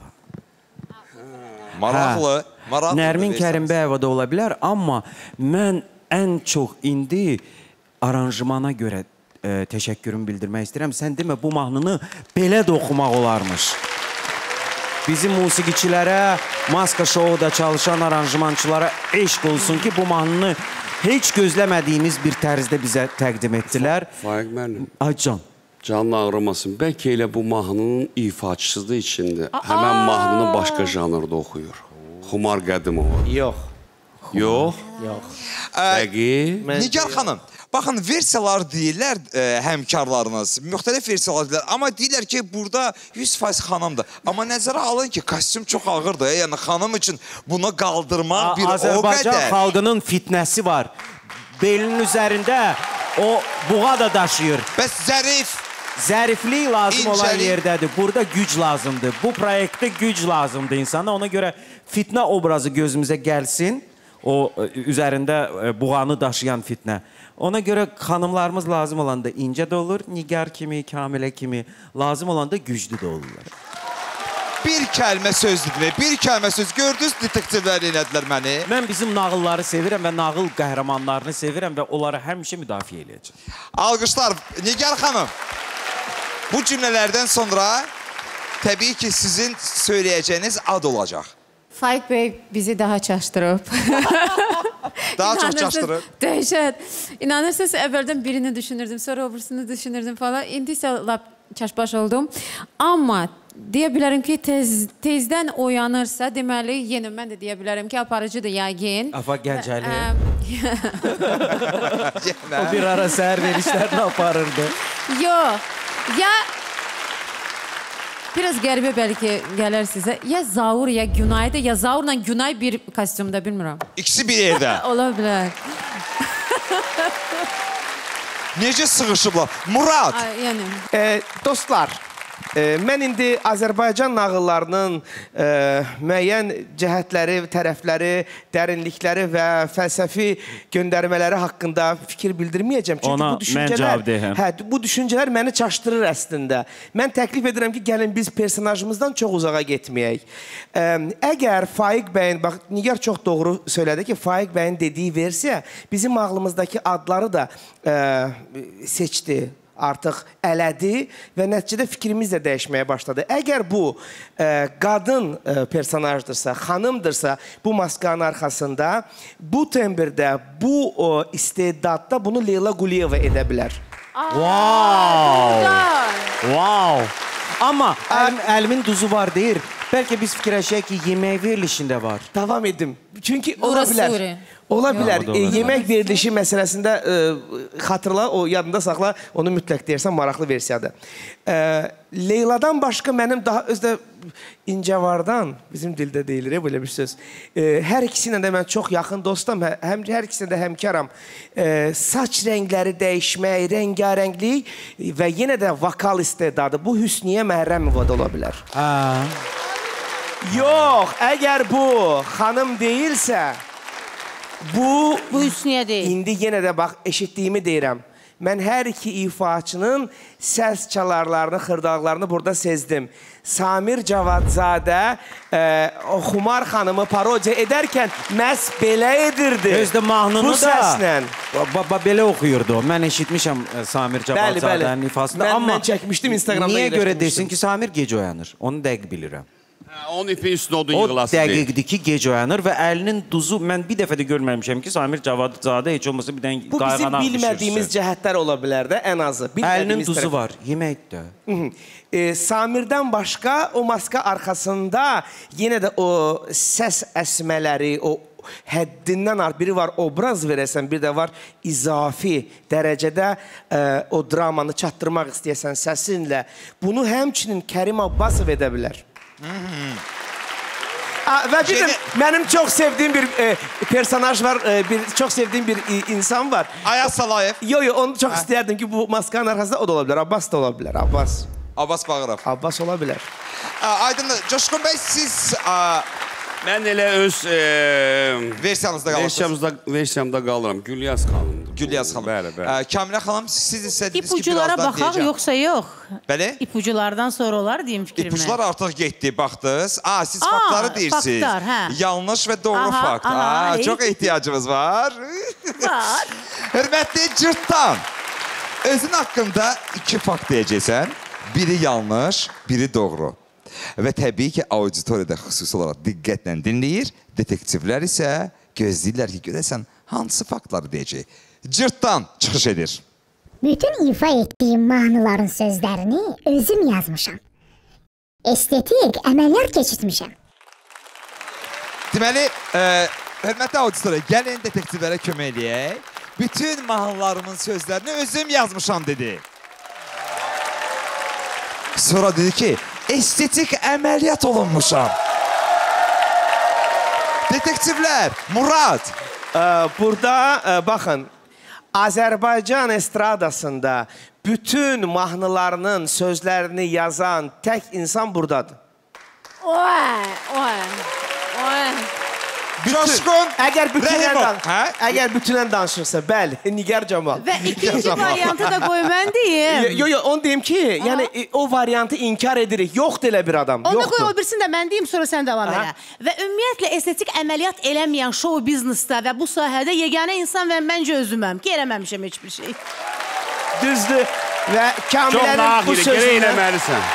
Maraqlı. Maraqlı. Nərmin Kərimbəyeva da ola bilər, amma mən ən çox indi aranjmana görə e, təşəkkürümü bildirmək istəyirəm. Sən demə, bu mahnını belə də oxumaq olarmış. Bizim musiqiçilərə, Maska Show'da çalışan aranjmançılara eşq olsun ki, bu mahnını heç gözləmədiyimiz bir tərzdə bizə təqdim etdilər. Faik mənim. Ay can. Canlı ağrımasın. Bəlkə elə bu mahnının ifaçısıdır içində. Həmən mahnını başqa janrda oxuyur. Xumar Qədimova. Yox. Yox? Yox. Dəqiq. Nigar xanım, baxın, versiyalar deyirlər e, həmkarlarınız, müxtəlif versiyalar deyirlər. Amma deyirlər ki, burada yüz faiz xanımdır. Amma nəzərə alın ki, kostyum çox ağırdır. Yəni, xanım üçün bunu qaldırmaq bir o qədər. Azərbaycan xalqının fitnəsi var. Belinin üzərində o buğa da daşıyır. Bəs zərif? Zəriflik lazım İncəlik. olan yerdədir. Burada güc lazımdır. Bu proyektdə güc lazımdır insana. Ona görə fitnə obrazı gözümüzə gəlsin. O üzərində buğanı daşıyan fitnə. Ona görə xanımlarımız lazım olanda incə də olur. Nigar kimi, Kamilə kimi. Lazım olanda güclü də olurlar. Bir kəlmə sözdür. Bir kəlmə söz. Gördünüz, detektivlər elədilər məni. Mən bizim nağılları sevirəm və nağıl qəhrəmanlarını sevirəm və onları həmişə müdafiə edəcəm. Alqışlar. Nigar xanım. Bu cümlələrdən sonra təbii ki, sizin söyləyəcəyiniz ad olacaq. Faik Bey bizi daha çaşdırıb. Daha çox çaşdırıb. Dəhşət. İnanırsınız, əvvəldən birini düşünürdüm, sonra öbürsünü düşünürdüm falan. İndi isə lap çaşbaş oldum. Amma deyə bilərəm ki, tez, tezdən oyanırsa, deməli, yenə mən də deyə bilərəm ki, aparıcıdır yəqin. Afa Gəncəli. O bir ara səhər verişlərini aparırdı. Yox. Ya biraz qəribə bəlkə gələr sizə. Ya Zaur, ya Günaydır. Ya Zaurla Günay bir kostyumda, bilmirəm. İkisi bir yerdə. Ola bilər. Necə sığışıblar? Murad. Ay, yəni. E, dostlar, e, mən indi Azərbaycan nağıllarının e, müəyyən cəhətləri, tərəfləri, dərinlikləri və fəlsəfi göndərmələri haqqında fikir bildirməyəcəm. Çünki Ona bu düşüncələr, mən cavab deyəm. Hə, bu düşüncələr məni çaşdırır əslində. Mən təklif edirəm ki, gəlin biz personajımızdan çox uzağa getməyək. E, əgər Faik bəyin, bax, Nigar çox doğru söylədi ki, Faik bəyin dediyi versiya bizim ağlımızdakı adları da e, seçdi. Artıq elədi və nəticədə fikrimiz də dəyişməyə başladı. Əgər bu e, qadın e, personajdırsa, xanımdırsa, bu maskanın arxasında, bu tembrdə, bu o, istedadda bunu Leyla Quliyeva edə bilər. Wow! Wow! Amma əl, əlimin duzu var deyir. Bəlkə biz fikirləşək ki, yemək verilişində var. Davam edim. Çünki ola bilər. Ola bilər. E, yemək verilişi məsələsində e, xatırla, o yadında saxla, onu mütləq deyirsən, maraqlı versiyadır. E, Leyladan başqa mənim daha özdə İncəvardan, bizim dildə deyilir, belə bir söz. E, hər ikisi ilə də mən çox yaxın dostum, həm, hər ikisi də həmkaram. E, saç rəngləri dəyişmək, rəngarənglik və yenə də vokal istedadı. Bu Hüsniyə Məhrəmova ola bilər. Hə. Yox, əgər bu xanım deyilsə, bu... Bu Hüsniyə deyil. İndi yenə də bax, eşitdiyimi deyirəm. Mən hər iki ifaçının səs çalarlarını, xırdaqlarını burada sezdim. Samir Cavadzadə e, o Xumar xanımı parodiya edərkən məhz belə edirdi. Özdə mahnını bu da səslə. Ba -ba belə oxuyurdu. Mən eşitmişəm Samir Cavadzadənin ifasında. Mən, amma mən çəkmişdim Instagramda. Niyə görə desin ki, Samir gecə oyanır? Onu dəqiq bilirəm. Onun ipin üstüne odun O yığılası deyil. dəqiqdir ki, gec oyanır və əlinin duzu, mən bir dəfə də görməmişəm ki, Samir Cavadzadə heç olmasa bir dənə Bu bizim qayğanaq bilmədiyimiz cəhətlər ola bilər də, ən azı. Əlinin duzu var, yeməkdə. E, Samirdən başqa o maska arxasında yenə də o səs əsmələri, o həddindən artıq biri var obraz verəsən, bir də var izafi dərəcədə e, o dramanı çatdırmaq istəyəsən səsinlə. Bunu həmçinin Kərim Abbasov edə bilər. A, və bir də mənim çox sevdiyim bir e, personaj var, e, bir, çox sevdiyim bir e, insan var. Ayaz Salayev. Yo, yo, onu çox istəyərdim ki, bu maskanın arxasında o da ola bilər, Abbas da ola bilər, Abbas. Abbas Bağırov. Abbas ola bilər. Aydındır, Coşqun bəy, siz... A, mən elə öz... E, versiyanızda qalırsınız. Versiyamda qalıram. Gülyaz xanımdır. Gülyaz xanım. Bəli, bəli. Kamilə xanım, siz istədiniz ki, İpuculara birazdan baxaq, deyəcəm. yoxsa yox? Bəli? İpuculardan sonra olar, deyim fikrimi. İpucular artıq getdi, baxdınız. Aa, siz faktları deyirsiniz. Faktlar, hə. Yanlış və doğru Aha, fakt. aha, Aa, ey. çox ehtiyacımız var. Var. Hörmətli Cırtdan, özün haqqında iki fakt deyəcəksən. Biri yanlış, biri doğru. Və təbii ki, auditoriyada xüsusi olaraq diqqətlə dinləyir. Detektivlər isə gözləyirlər ki, görəsən hansı faktları deyəcək. Cırtdan çıxış edir. Bütün ifa etdiyim mahnıların sözlərini özüm yazmışam. Estetik əməliyyat keçirtmişəm. Deməli, e, hörmətli auditoriya, gəlin detektivlərə kömək eləyək. Bütün mahnılarımın sözlərini özüm yazmışam dedi. Sonra dedi ki, estetik əməliyyat olunmuşam. Detektivlər, Murad. Ee, burada e, baxın, Azərbaycan estradasında bütün mahnılarının sözlərini yazan tək insan buradadır. Oy, oy, oy. Coşqun Əgər bütünən, Rəhimov. dan Hə? əgər bütünən danışırsa, bəli, Nigar Camal. Və ikinci variantı da qoy mən deyim. Yo, yo, onu deyim ki, yəni e, o variantı inkar edirik. Yoxdur elə bir adam, Onu yoxdur. qoy, o birisini də mən deyim, sonra sən davam elə. Və ümumiyyətlə, estetik əməliyyat eləməyən show biznesdə və bu sahədə yeganə insan və məncə özüməm ki, eləməmişəm heç bir şey. Düzdür. Və Çox Kamilənin bu naxili, gərək sözündən... eləməlisən.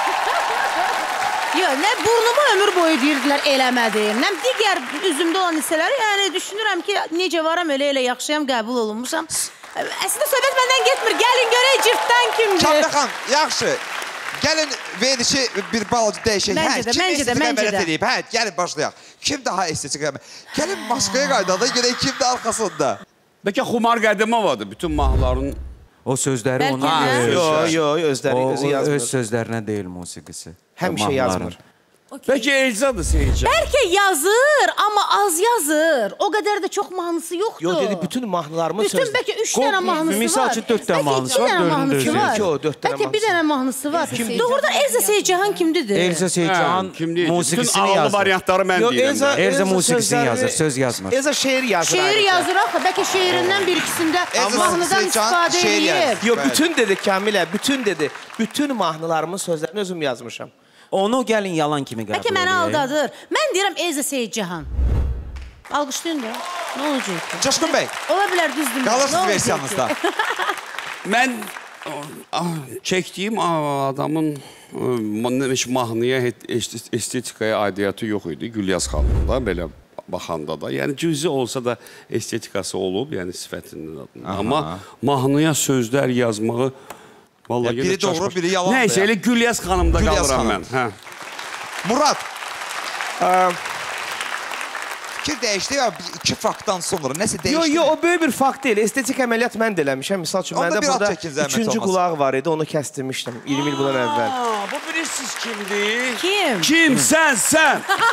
Yox, nə burnumu ömür boyu deyirdilər eləmədim. Nə digər üzümdə olan hissələri, yəni düşünürəm ki, necə varam, elə elə yaxşıyam, qəbul olunmuşam. Əslində söhbət məndən getmir, gəlin görək Cırtdan kimdir? Kamilə xan, yaxşı. Gəlin verilişi bir balaca dəyişək. Məncə də, kim məncə də, estetik məncə əməliyyat də. edib? Hə, gəlin başlayaq. Kim daha estetik əməliyyat? Gəlin maskaya qaydada görək kimdir arxasında. Bəlkə Xumar Qədimovadır, bütün mahnıların... O sözləri Bəlkə onun... də. e, Yo, yo, özləri, O, özü o yazmır. öz sözlərinə deyil musiqisi. Həmişə yazmır. Bəlkə Elzadır Seyircan. Bəlkə yazır, amma az yazır. O qədər də çox mahnısı yoxdur. Yo, dedi, bütün mahnılarımın Bütün sözləri. bəlkə üç dənə mahnısı var. Misal üçün dörd dənə mahnısı var, Bəlkə iki dənə dördünü mahnısı də var. özü. Yo, dörd dənə Bəlkə bir mahnısı. dənə mahnısı var. Doğrudan Elza Seyircan kimdidir? Elza Seyircan Hə, kim deyil? Bütün musiqisini ağlı yazır. variantları mən Yo, deyirəm. Elza- də. Elza Elza musiqisini sözləri- yazır, söz yazmır. Elza şeir yazır. Şeir ayrıca. yazır axı, bəlkə şeirindən bir ikisində Elza mahnıdan Seyircan istifadə şeir edir. yazır. Yo, Bəli. bütün dedi Kamilə, bütün dedi. Bütün mahnılarımın sözlərini özüm yazmışam. Onu gəlin yalan kimi qəbul Bəlkə məni edək. aldadır. Mən deyirəm Elza Seyircan. Alqışlayın da. Nə olacaq ki? Coşqun bəy, Ola bilər düzdür. qalırsınız versiyanızda. Mən ah, çəkdiyim ah, adamın ah, heç mahnıya, heç estetikaya aidiyyatı yox idi. Gülyaz xanımda, belə baxanda da. Yəni cüzi olsa da estetikası olub, yəni sifətindən adına. Amma mahnıya sözlər yazmağı vallahi Ya, biri doğru, biri yalandır Nəysə, ya. elə Gülyaz xanımda Gülyaz qalıram xanım. mən. Hə. Murad, Ə, fikir dəyişdi ya iki faktdan sonra nəsə Yo, dəyişdi. yo, o böyük bir fakt deyil. Estetik əməliyyat mən də eləmişəm. Misal üçün, Onda məndə biraz burada çəkin, zəhmət üçüncü olmaz. qulaq var idi, onu kəstirmişdim iyirmi il bundan əvvəl. Aa, bu bilirsiniz kimdir? Kim? Kim? Sən, sən.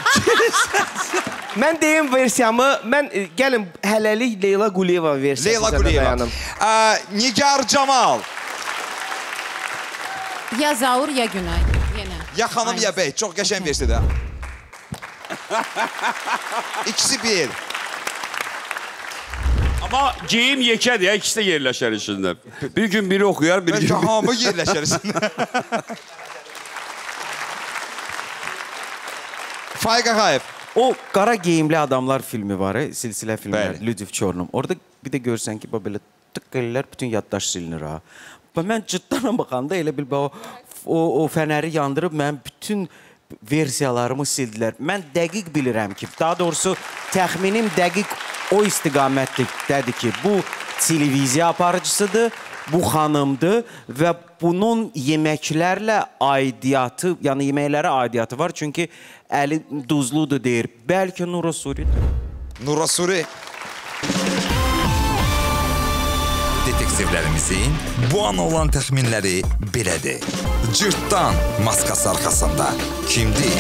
Mən deyim versiyamı, mən e, gəlin hələlik Leyla Quliyeva versiyası Leyla üzərində Quliyeva. dayanım. Ə, Nigar Camal. Ya Zaur, ya Günay. Yenə. Ya xanım, ya bəy. Çox qəşəng versiyadır. İkisi bir. Amma geyim yekədir ya, ikisi də yerləşər içində. Bir gün biri oxuyar, bir Bəlkə gün... hamı yerləşər içində. Faiq Ağayev. O Qara Geyimli Adamlar filmi var, e, silsilə filmlər, Bəli. Lüdif Çornum. Orada bir də görsən ki, belə tık ellər, bütün yaddaş silinir ha. Və mən cıddana baxanda elə bil o, o, o fənəri yandırıb, mən bütün versiyalarımı sildilər. Mən dəqiq bilirəm ki, daha doğrusu təxminim dəqiq o istiqamətdədir ki, bu televiziya aparıcısıdır, bu xanımdır və bunun yeməklərlə aidiyyatı, yəni yeməklərə aidiyyatı var. Çünki əli duzludur deyir. Bəlkə Nura Suri'dir. Nura Suri. Detektivlərimizin bu an olan təxminləri belədir. Cırtdan maskası arxasında kimdir?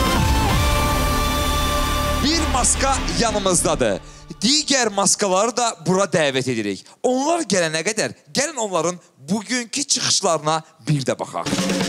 Bir maska yanımızdadır. Digər maskaları da bura dəvət edirik. Onlar gələnə qədər gəlin onların bugünkü çıxışlarına bir də baxaq.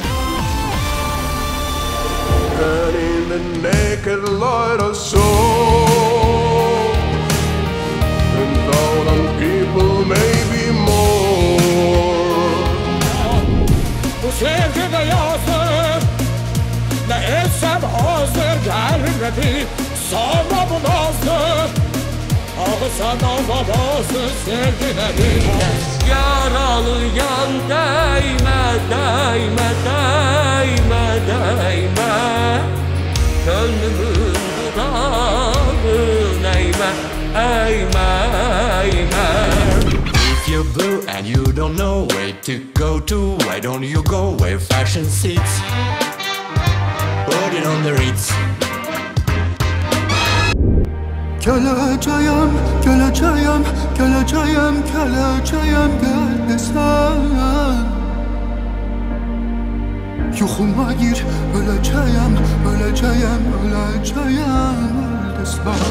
And in the naked light of soul, and thousand people maybe more. Bu sevgide yazdım, ne etsem azdır gelmedi, sonra bu nazlı. Ağısan ağlamasın sevgilerin. Yaralı yan değme, değme, değme, değme. Gönlümün dudağın eğme, eğme, eğme. If you're blue and you don't know where to go to, why don't you go where fashion sits? Put it on the Ritz. Geleceğim, geleceğim, geleceğim, geleceğim gel desen. Yuxuma gir, öleceğim, öleceğim, öleceğim öl desen.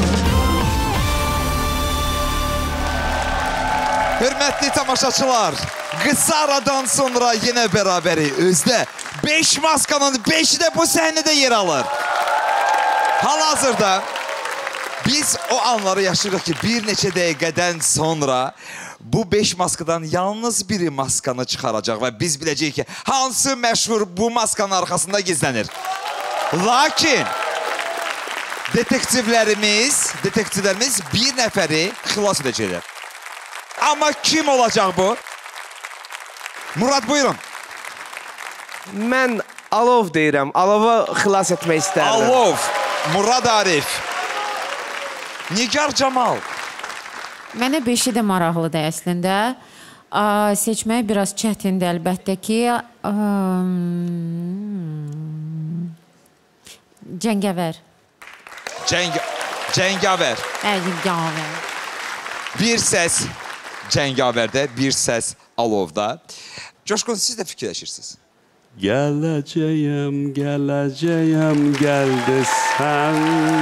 Hörmətli tamaşaçılar, qısa aradan sonra yenə bərabəri özdə beş maskanın beşi də bu səhnədə yer alır. Hal-hazırda biz o anları yaşayırıq ki, bir neçə dəqiqədən sonra bu beş maskadan yalnız biri maskanı çıxaracaq və biz biləcəyik ki, hansı məşhur bu maskanın arxasında gizlənir. Lakin detektivlərimiz, detektivlərimiz bir nəfəri xilas edəcəklər. Amma kim olacaq bu? Murad, buyurun. Mən Alov deyirəm. Alova xilas etmək istərdim. Alov, Murad Arif. Nigar Camal. Mənə beşi də maraqlıdır əslində. Seçmək biraz çətindir əlbəttə ki. Cəngəvər. Cəngavər. Cəngavər. Bir səs Cəngavərdə, bir səs Alovda. Coşqun, siz də fikirləşirsiniz. Gələcəyəm, gələcəyəm, gəldisən.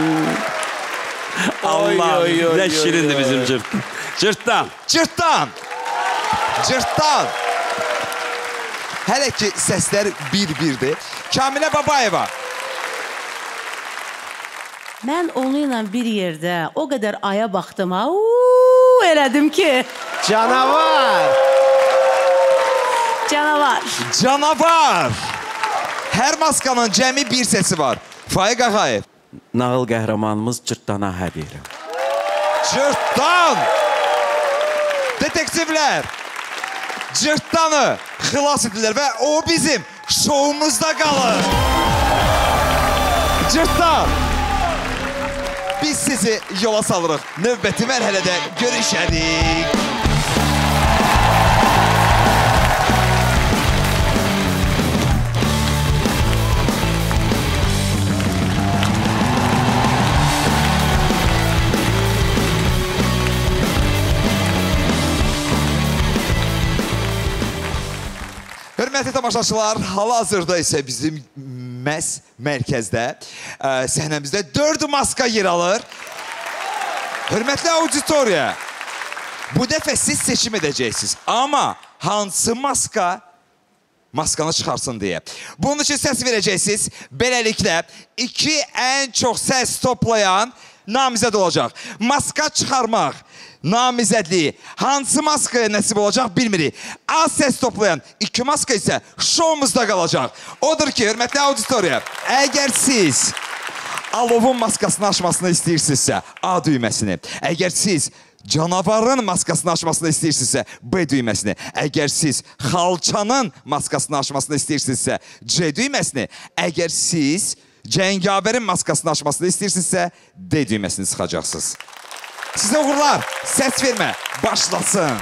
Allah, nə şirindir bizim cırtdan. Cırtdan. Cırtdan. Cırtdan. Hələ ki, səslər bir-birdir. Kamilə Babayeva. Mən onunla bir yerdə o qədər aya baxdım, ha, uuu, elədim ki. Canavar. Canavar. Canavar. Hər maskanın cəmi bir səsi var. Faiq Ağayev. Nağıl qəhrəmanımız Cırtdana hə deyirəm. Cırtdan! Detektivlər Cırtdanı xilas edirlər və o bizim şoumuzda qalır. Cırtdan! Biz sizi yola salırıq. Növbəti mərhələdə görüşərik. Hörmətli tamaşaçılar, hal-hazırda isə bizim məhz mərkəzdə, səhnəmizdə dörd maska yer alır. Hörmətli auditoriya, bu dəfə siz seçim edəcəksiniz. Amma hansı maska maskanı çıxarsın deyə. Bunun üçün səs verəcəksiniz. Beləliklə, iki ən çox səs toplayan namizəd olacaq. Maska çıxarmaq namizədliyi hansı maskaya nəsib olacaq bilmirik. Az səs toplayan iki maska isə şoumuzda qalacaq. Odur ki, hörmətli auditoriya, əgər siz Alovun maskasını açmasını istəyirsinizsə A düyməsini, əgər siz canavarın maskasını açmasını istəyirsinizsə B düyməsini, əgər siz xalçanın maskasını açmasını istəyirsinizsə C düyməsini, əgər siz Cəngabərin maskasını açmasını istəyirsinizsə, D düyməsini sıxacaqsınız. Sizə uğurlar, səs vermə, başlasın.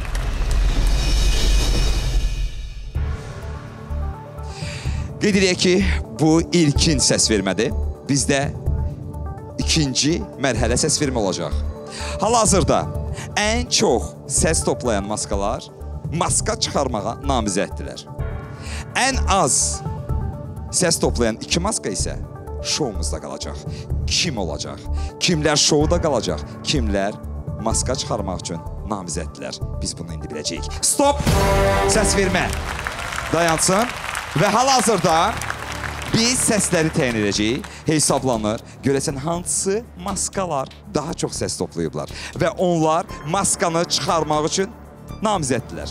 Qeyd edək ki, bu ilkin səs vermədir. Bizdə ikinci mərhələ səs vermə olacaq. Hal-hazırda ən çox səs toplayan maskalar maska çıxarmağa namizəddirlər. Ən az səs toplayan iki maska isə şoumuzda qalacaq. Kim olacaq? Kimlər şouda qalacaq? Kimlər maska çıxarmaq üçün namizəddirlər? Biz bunu indi biləcəyik. Stop! Səs vermə. Dayansın. Və hal-hazırda biz səsləri təyin edəcəyik. Hesablanır. Görəsən hansı maskalar daha çox səs toplayıblar. Və onlar maskanı çıxarmaq üçün namizəddirlər.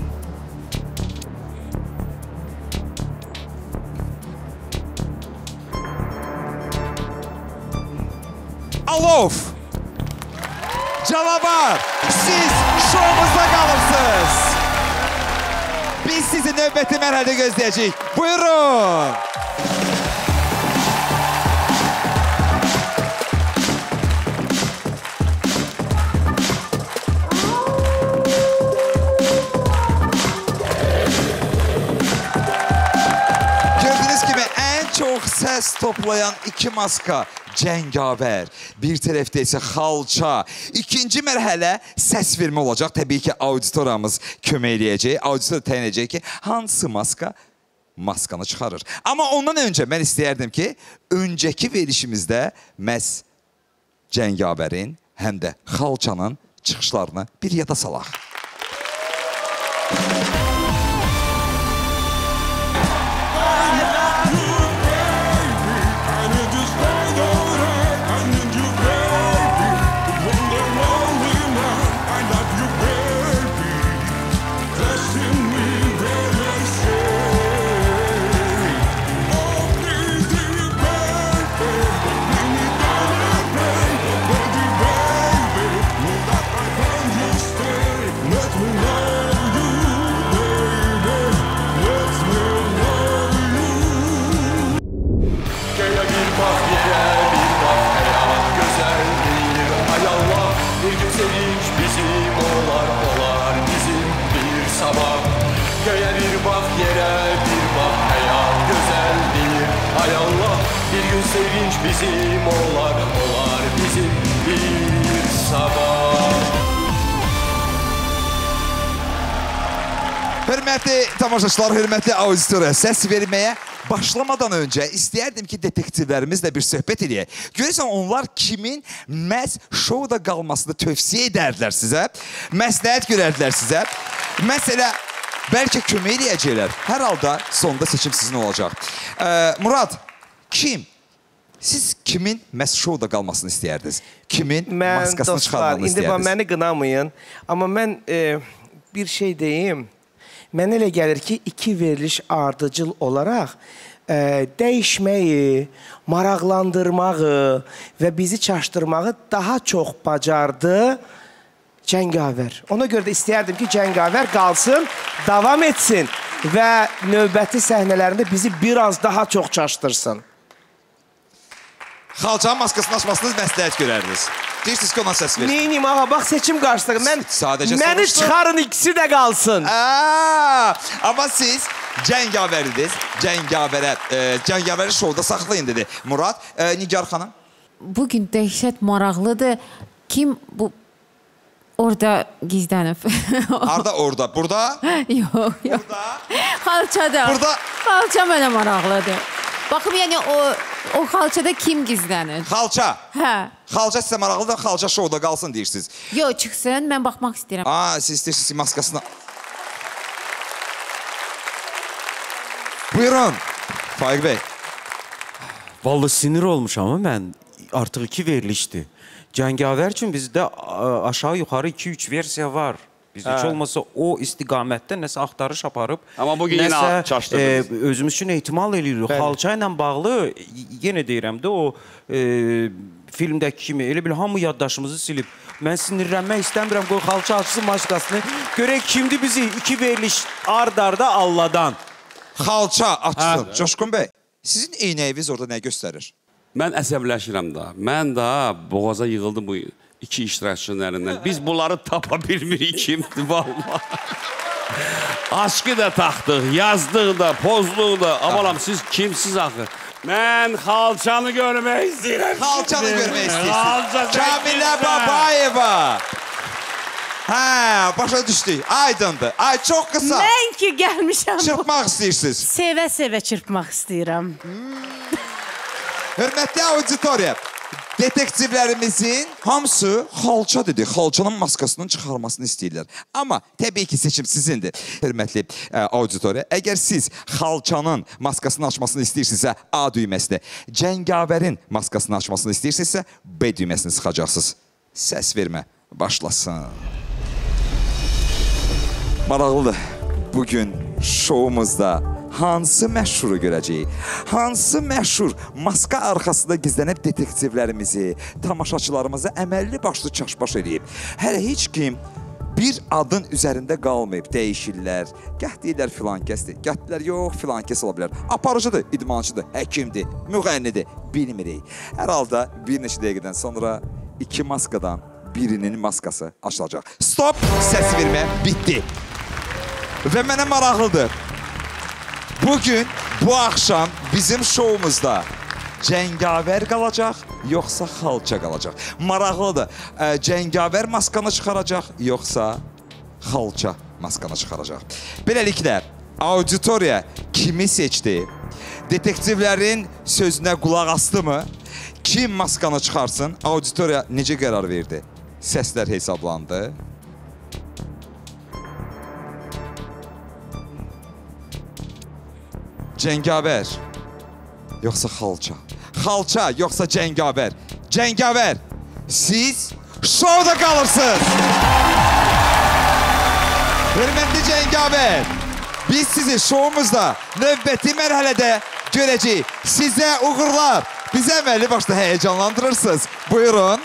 Alov! Canavar! Siz şovumuzda qalırsınız. Biz sizi növbəti mərhələdə gözləyəcəyik. Buyurun! Gördüyünüz kimi ən çox səs toplayan iki maska cəngavər, bir tərəfdə isə xalça. İkinci mərhələ səs vermə olacaq. Təbii ki, auditoramız kömək eləyəcək. Auditor təyin edəcək ki, hansı maska maskanı çıxarır. Amma ondan öncə mən istəyərdim ki, öncəki verilişimizdə məhz cəngabərin, həm də xalçanın çıxışlarını bir yada salaq. Sevinç bizim olar, olar bizim bir sabah. Hörmətli tamaşaçılar, hörmətli auditoriya, səs verməyə başlamadan öncə istəyərdim ki, detektivlərimizlə bir söhbət edək. Görürsən, onlar kimin məhz şouda qalmasını tövsiyə edərdilər sizə, məsləhət görərdilər sizə. Məsələ, bəlkə kömək edəcəklər. Hər halda sonda seçim sizin olacaq. Ee, Murad, kim? Siz kimin məhz şouda qalmasını istəyərdiniz? Kimin mən, maskasını dostlar, çıxarmağını istəyərdiniz? İndi məni qınamayın. Amma mən e, bir şey deyim. Mənə elə gəlir ki, iki veriliş ardıcıl olaraq e, dəyişməyi, maraqlandırmağı və bizi çaşdırmağı daha çox bacardı Cəngavər. Ona görə də istəyərdim ki, Cəngavər qalsın, davam etsin və növbəti səhnələrində bizi biraz daha çox çaşdırsın. Xalçanın maskasını açmasını məsləhət görərdiniz. Deyirsiniz ki, ona səs versin. Neynim ağa, bax seçim qarşısında. Mən, Sadəcə məni soruşdum. çıxarın, ikisi də qalsın. Aa, amma siz cəngavəridiz. Cəngavərə, e, cəngavəri şovda saxlayın dedi Murad. E, Nigar xanım? Bugün dəhşət maraqlıdır. Kim bu orada gizlənib? Harda orada? Burada? Yox, yox. Xalçada. Burada? Xalça mənə maraqlıdır. Baxım, yəni o, o xalçada kim gizlənir? Xalça? Hə. Xalça sizə maraqlıdır, xalça şovda qalsın deyirsiniz. Yox, çıxsın, mən baxmaq istəyirəm. Aa, siz istəyirsiniz ki, maskasını... Buyurun, Faiq bəy. Vallahi sinir olmuşam ama mən. Artıq iki verilişdir. Cəngavər üçün bizdə aşağı yuxarı iki üç versiya var. Biz heç olmasa o istiqamətdə nəsə axtarış aparıb. Amma bugün yenə çaşdırdınız. E, özümüz üçün ehtimal edirik. Xalça ilə bağlı, yenə deyirəm də, o e, filmdəki kimi elə bil hamı yaddaşımızı silib. Mən sinirlənmək istəmirəm, qoy xalça açsın maskasını. Görək kimdir bizi iki veriliş ard-arda alladan. Xalça açsın. Coşqun bəy, Sizin eynəyiniz orada nə göstərir? Mən əsəbləşirəm da. Mən daha boğaza yığıldım bu iki iştirakçının əlindən. Biz bunları tapa bilmirik kimdir, vallahi. Aşkı da taxdıq, yazdıq da, pozluq da. Amalam, siz kimsiz axı? Mən xalçanı görmək istəyirəm. Xalçanı görmək istəyirsiniz. Kamilə Babayeva. Hə, başa düşdük. Aydındır. Ay, çox qısa. Mən ki gəlmişəm. Çırpmaq istəyirsiniz. Sevə-sevə çırpmaq istəyirəm. Hörmətli auditoriya, detektivlərimizin hamısı xalça dedi. Xalçanın maskasının çıxarmasını istəyirlər. Amma təbii ki, seçim sizindir. Hörmətli ə, auditoriya, əgər siz xalçanın maskasını açmasını istəyirsinizsə A düyməsini, cəngavərin maskasını açmasını istəyirsinizsə B düyməsini sıxacaqsınız. Səs vermə, başlasın. Maraqlıdır. Bugün şoumuzda hansı məşhuru görəcəyik? Hansı məşhur maska arxasında gizlənib detektivlərimizi, tamaşaçılarımızı əməlli başlı çaşbaş edib? Hələ heç kim bir adın üzərində qalmayıb, dəyişirlər. Gəh deyirlər filan kəsdir, gəh deyirlər yox, filan kəs ola bilər. Aparıcıdır, idmançıdır, həkimdir, müğənnidir, bilmirik. Hər halda bir neçə dəqiqədən sonra iki maskadan birinin maskası açılacaq. Stop, səs vermə, bitdi. Və mənə maraqlıdır. Bugün, bu axşam bizim şoumuzda cəngavər qalacaq, yoxsa xalça qalacaq? Maraqlıdır. Cəngavər maskanı çıxaracaq, yoxsa xalça maskanı çıxaracaq? Beləliklə, auditoriya kimi seçdi? Detektivlərin sözünə qulaq astı mı? Kim maskanı çıxarsın? Auditoriya necə qərar verdi? Səslər hesablandı. Cəngavər, yoxsa xalça? Xalça, yoxsa cəngavər? Cəngavər, siz şovda qalırsınız. Hörmətli cəngavər, biz sizi şovumuzda növbəti mərhələdə görəcəyik. Sizə uğurlar, bizə əməlli başda həyəcanlandırırsınız. Buyurun.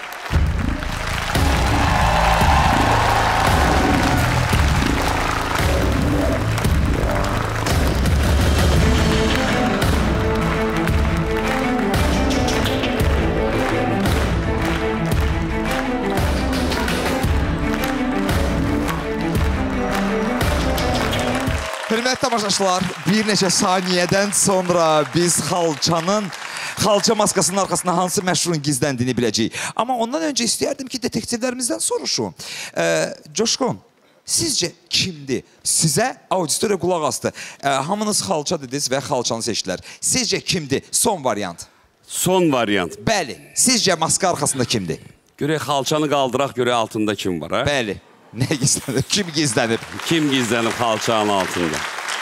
Hörmətli tamaşaçılar, bir neçə saniyədən sonra biz xalçanın, xalça maskasının arxasında hansı məşhurun gizləndiyini biləcəyik. Amma ondan öncə istəyərdim ki, detektivlərimizdən soruşum. Ee, Coşqun, sizcə kimdir? Sizə auditoriya qulaq astı. Ee, hamınız xalça dediniz və xalçanı seçdilər. Sizcə kimdir? Son variant. Son variant. Bəli. Sizcə maska arxasında kimdir? Görək xalçanı qaldıraq, görək altında kim var, hə? Bəli. Nə gizlənib? Kim gizlənib? Kim gizlənib xalçanın altında?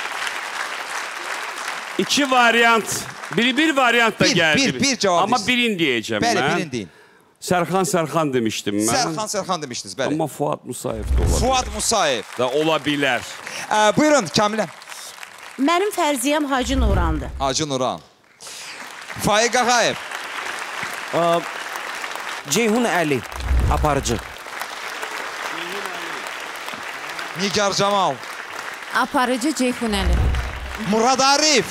İki variant. Biri bir variant da bir, gəldi. Bir, bir cavab. Amma birini deyəcəm bəli, mən. Bəli, birini deyin. Sərxan Sərxan demişdim mən. Sərxan Sərxan demişdiniz, bəli. Amma Fuad Musayev da ola bilər. Fuad Musayev. Da ola bilər. Ee, buyurun, Kamilə. Mənim fərziyəm Hacı Nurandır. Hacı Nuran. Faiq Ağayev. Ceyhun Əli, aparıcı. Nigar Camal. Aparıcı Ceyhun Əli. Murad Arif.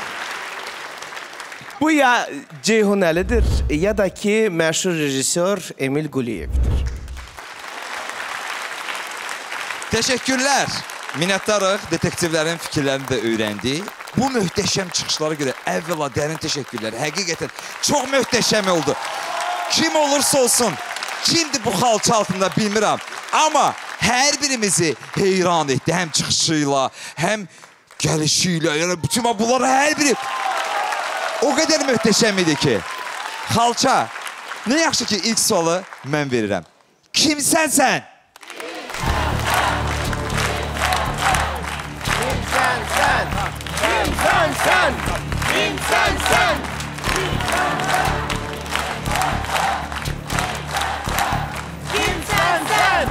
Bu ya Ceyhun Əlidir, ya da ki məşhur rejissor Emil Quliyevdir. Təşəkkürlər. Minnətdarıq. Detektivlərin fikirlərini də öyrəndik. Bu möhtəşəm çıxışlara görə əvvəla dərin təşəkkürlər. Həqiqətən çox möhtəşəm oldu. Kim olursa olsun, kimdir bu xalça altında bilmirəm. Amma hər birimizi heyran etdi. Həm çıxışıyla, həm gəlişiylə. Yəni, bütün bunlar hər biri o qədər möhtəşəm idi ki. Xalça, nə yaxşı ki ilk sualı mən verirəm. Kimsən sən? Kimsən sən? Kimsən sən? Kimsən sən? Kimsən sən?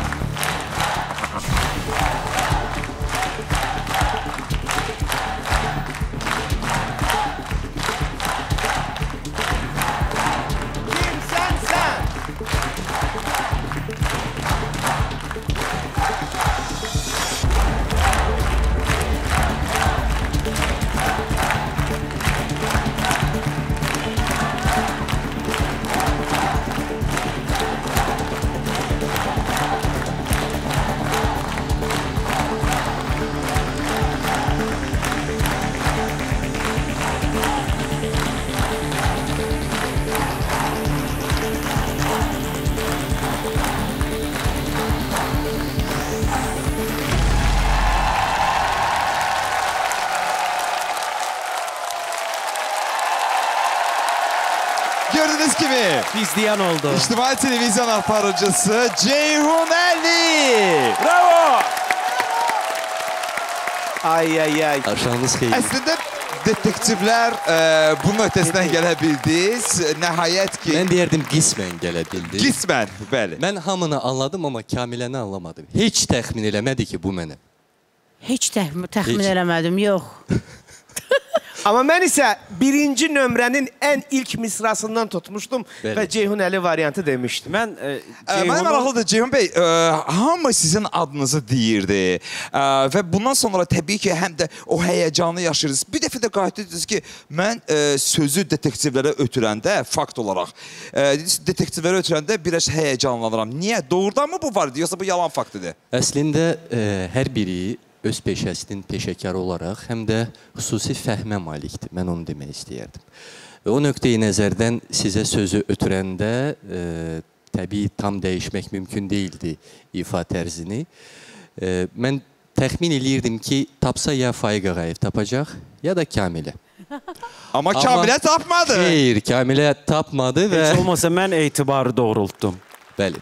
Kimsən sən? Gördüyünüz kimi izləyən oldu. İctimai televizyon aparıcısı Ceyhun Əli. Bravo! Ay ay ay. Aşağınız xeyir. Əslində detektivlər e, bunun ötəsindən gələ bildiniz. Nəhayət ki... Mən deyərdim qismən gələ bildi. Qismən, bəli. Mən hamını anladım, amma Kamiləni anlamadım. Heç təxmin eləmədi ki, bu mənə. Heç təxmin, təxmin Heç. eləmədim, yox. Amma mən isə birinci nömrənin ən ilk misrasından tutmuşdum Bəli. və Ceyhun Əli variantı demişdim. Mən e, Ceyhun'u... Mənə maraqlıdır Ceyhun bəy, e, hamı sizin adınızı deyirdi e, və bundan sonra təbii ki, həm də o həyəcanı yaşayırız. Bir dəfə də qayıtdınız ki, mən e, sözü detektivlərə ötürəndə, fakt olaraq, e, detektivlərə ötürəndə biraz həyəcanlanıram. Niyə? Doğrudan mı bu var idi, yoxsa bu yalan faktıdır? Əslində, e, hər biri öz peşəsinin peşəkarı olaraq həm də xüsusi fəhmə malikdir. Mən onu demək istəyərdim. Və o nöqteyi nəzərdən sizə sözü ötürəndə e, təbii tam dəyişmək mümkün deyildi ifa tərzini. E, mən təxmin eləyirdim ki, tapsa ya Faiq Ağayev tapacaq, ya da Kamilə. Amma Kamilə tapmadı. Xeyr, Kamilə tapmadı və... Heç olmasa mən etibarı doğrultdum. Bəli.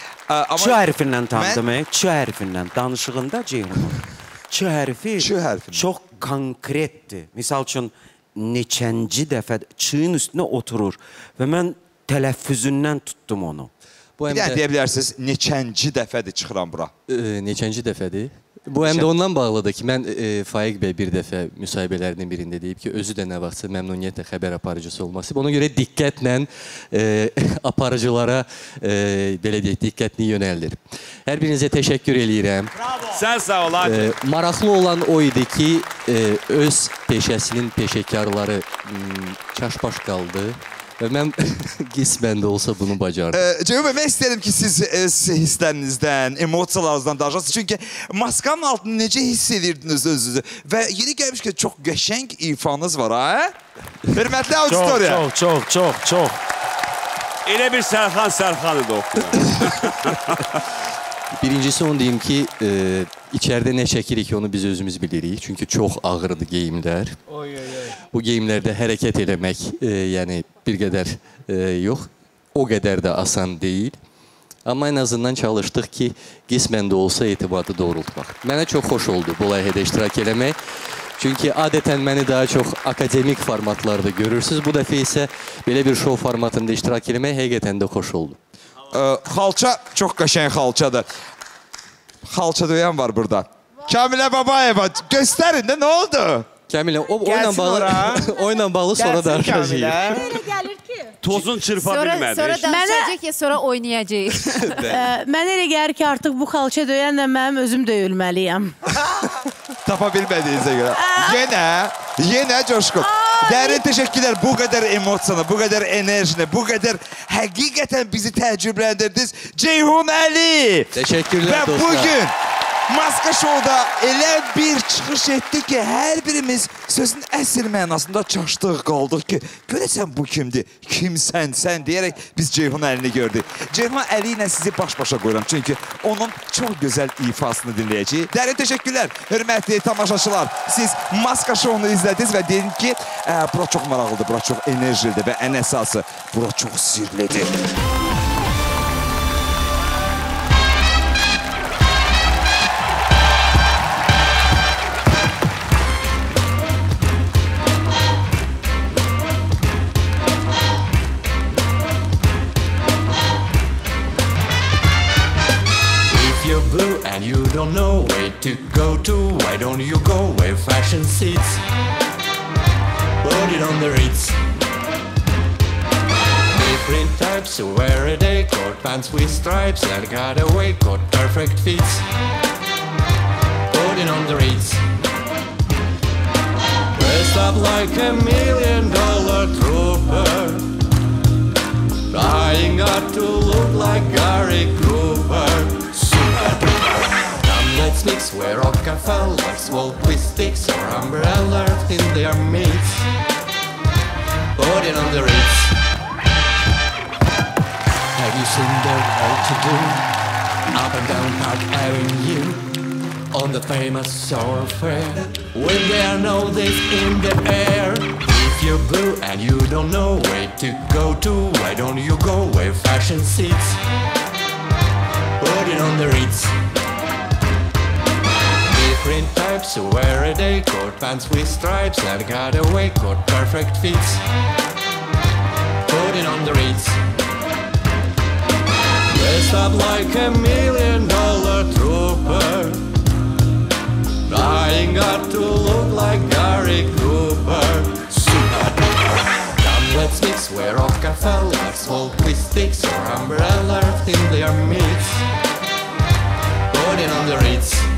Ç hərfindən tanıdım, Ç hərfindən danışığında Ceyhun'un. Ç hərfi çox konkretdir. Misal üçün, neçənci dəfə Ç'ın üstünə oturur və mən tələffüzündən tutdum onu. Bir dənə deyə bilərsiniz, neçənci dəfədir çıxıram bura? Neçənci dəfədir? Bu həm də ondan bağlıdır ki, mən e, Faiq bəy bir dəfə müsahibələrinin birində deyib ki, özü də nə vaxtsa məmnuniyyətlə xəbər aparıcısı olması. Ona görə diqqətlə e, aparıcılara e, belə deyək, diqqətli yönəldir. Hər birinizə təşəkkür eləyirəm. Bravo. Sən sağ ol, hadi. E, maraqlı olan o idi ki, e, öz peşəsinin peşəkarları çaşbaş qaldı. Və mən qismən də olsa bunu bacardım. Ee, Ceyhun bəy, mən istəyirəm ki, siz öz hisslərinizdən, emosiyalarınızdan danışasınız. Çünki maskanın altını necə hiss edirdiniz özünüzü? Və yeni gəlmiş ki, çox qəşəng ifanız var, ha? Hörmətli auditoriya. Çox, çox, çox, çox. Elə bir Sərxan Sərxan idi oxuyan. Birincisi onu deyim ki, e, içəridə nə çəkirik onu biz özümüz bilirik. Çünki çox ağırdır geyimlər. Oy, oy, oy. Bu geyimlərdə hərəkət eləmək, e, yəni bir qədər e, yox, o qədər də asan deyil. Amma en azından çalışdıq ki, qismən də olsa etibadı doğrultmaq. Mənə çox xoş oldu bu layihədə iştirak eləmək. Çünki adətən məni daha çox akademik formatlarda görürsünüz. Bu dəfə isə belə bir şov formatında iştirak eləmək həqiqətən də xoş oldu. Xalça çox qəşəng xalçadır. Xalça döyən var burada. Kamilə Babayeva, göstərin də, nə oldu? Kamilə, o oyla bağlı sonra danışacağıq. Elə gəlir ki. Tozun çırpa bilmədi. Sonra danışacaq ya, sonra oynayacaq. Mənə elə gəlir ki, artıq bu xalça döyənlə mənim özüm döyülməliyəm. Tapa bilmədiyinizə görə. Yenə, yenə coşqun. Dərin təşəkkürlər bu qədər emosiyana, bu qədər enerjinə, bu qədər həqiqətən bizi təəccübləndirdiniz. Ceyhun Əli! Təşəkkürlər dostlar. Və bugün Maska Show'da elə bir çıxış etdi ki, hər birimiz sözün əsl mənasında çaşdıq, qaldıq ki, görəsən bu kimdir, kimsən, sən deyərək biz Ceyhun Əlini gördük. Ceyhun Əli ilə sizi baş-başa qoyuram, çünki onun çox gözəl ifasını dinləyəcəyik. Dərin təşəkkürlər, hörmətli tamaşaçılar. Siz Maska Show'unu izlədiniz və dedim ki, bura çox maraqlıdır, bura çox enerjilidir və ən əsası, bura çox sirlidir. And you don't know where to go to, why don't you go where fashion sits? Put it on the Ritz. Different types who wear a day, coat pants with stripes and cutaway coat, perfect fits. Put it on the Ritz. Dressed up like a million dollar trooper, trying not to look like Gary Cooper. Let's mix where Rockefellers walk with sticks or umbrellas in their midst. Put it on the Ritz. Have you seen their well-to-do up and down Park Avenue on the famous thoroughfare when there are no days in the air? If you're blue and you don't know where to go to, why don't you go where fashion sits? Put it on the Ritz. Different types who wear a day coat, pants with stripes that got away coat, perfect fits. Put it on the Ritz. Dressed up like a million dollar trooper, trying not to look like Gary Cooper. Super duper. Come, let's mix, wear Rockefeller, smoke with sticks or umbrella, thin their mix. Put it on the Ritz.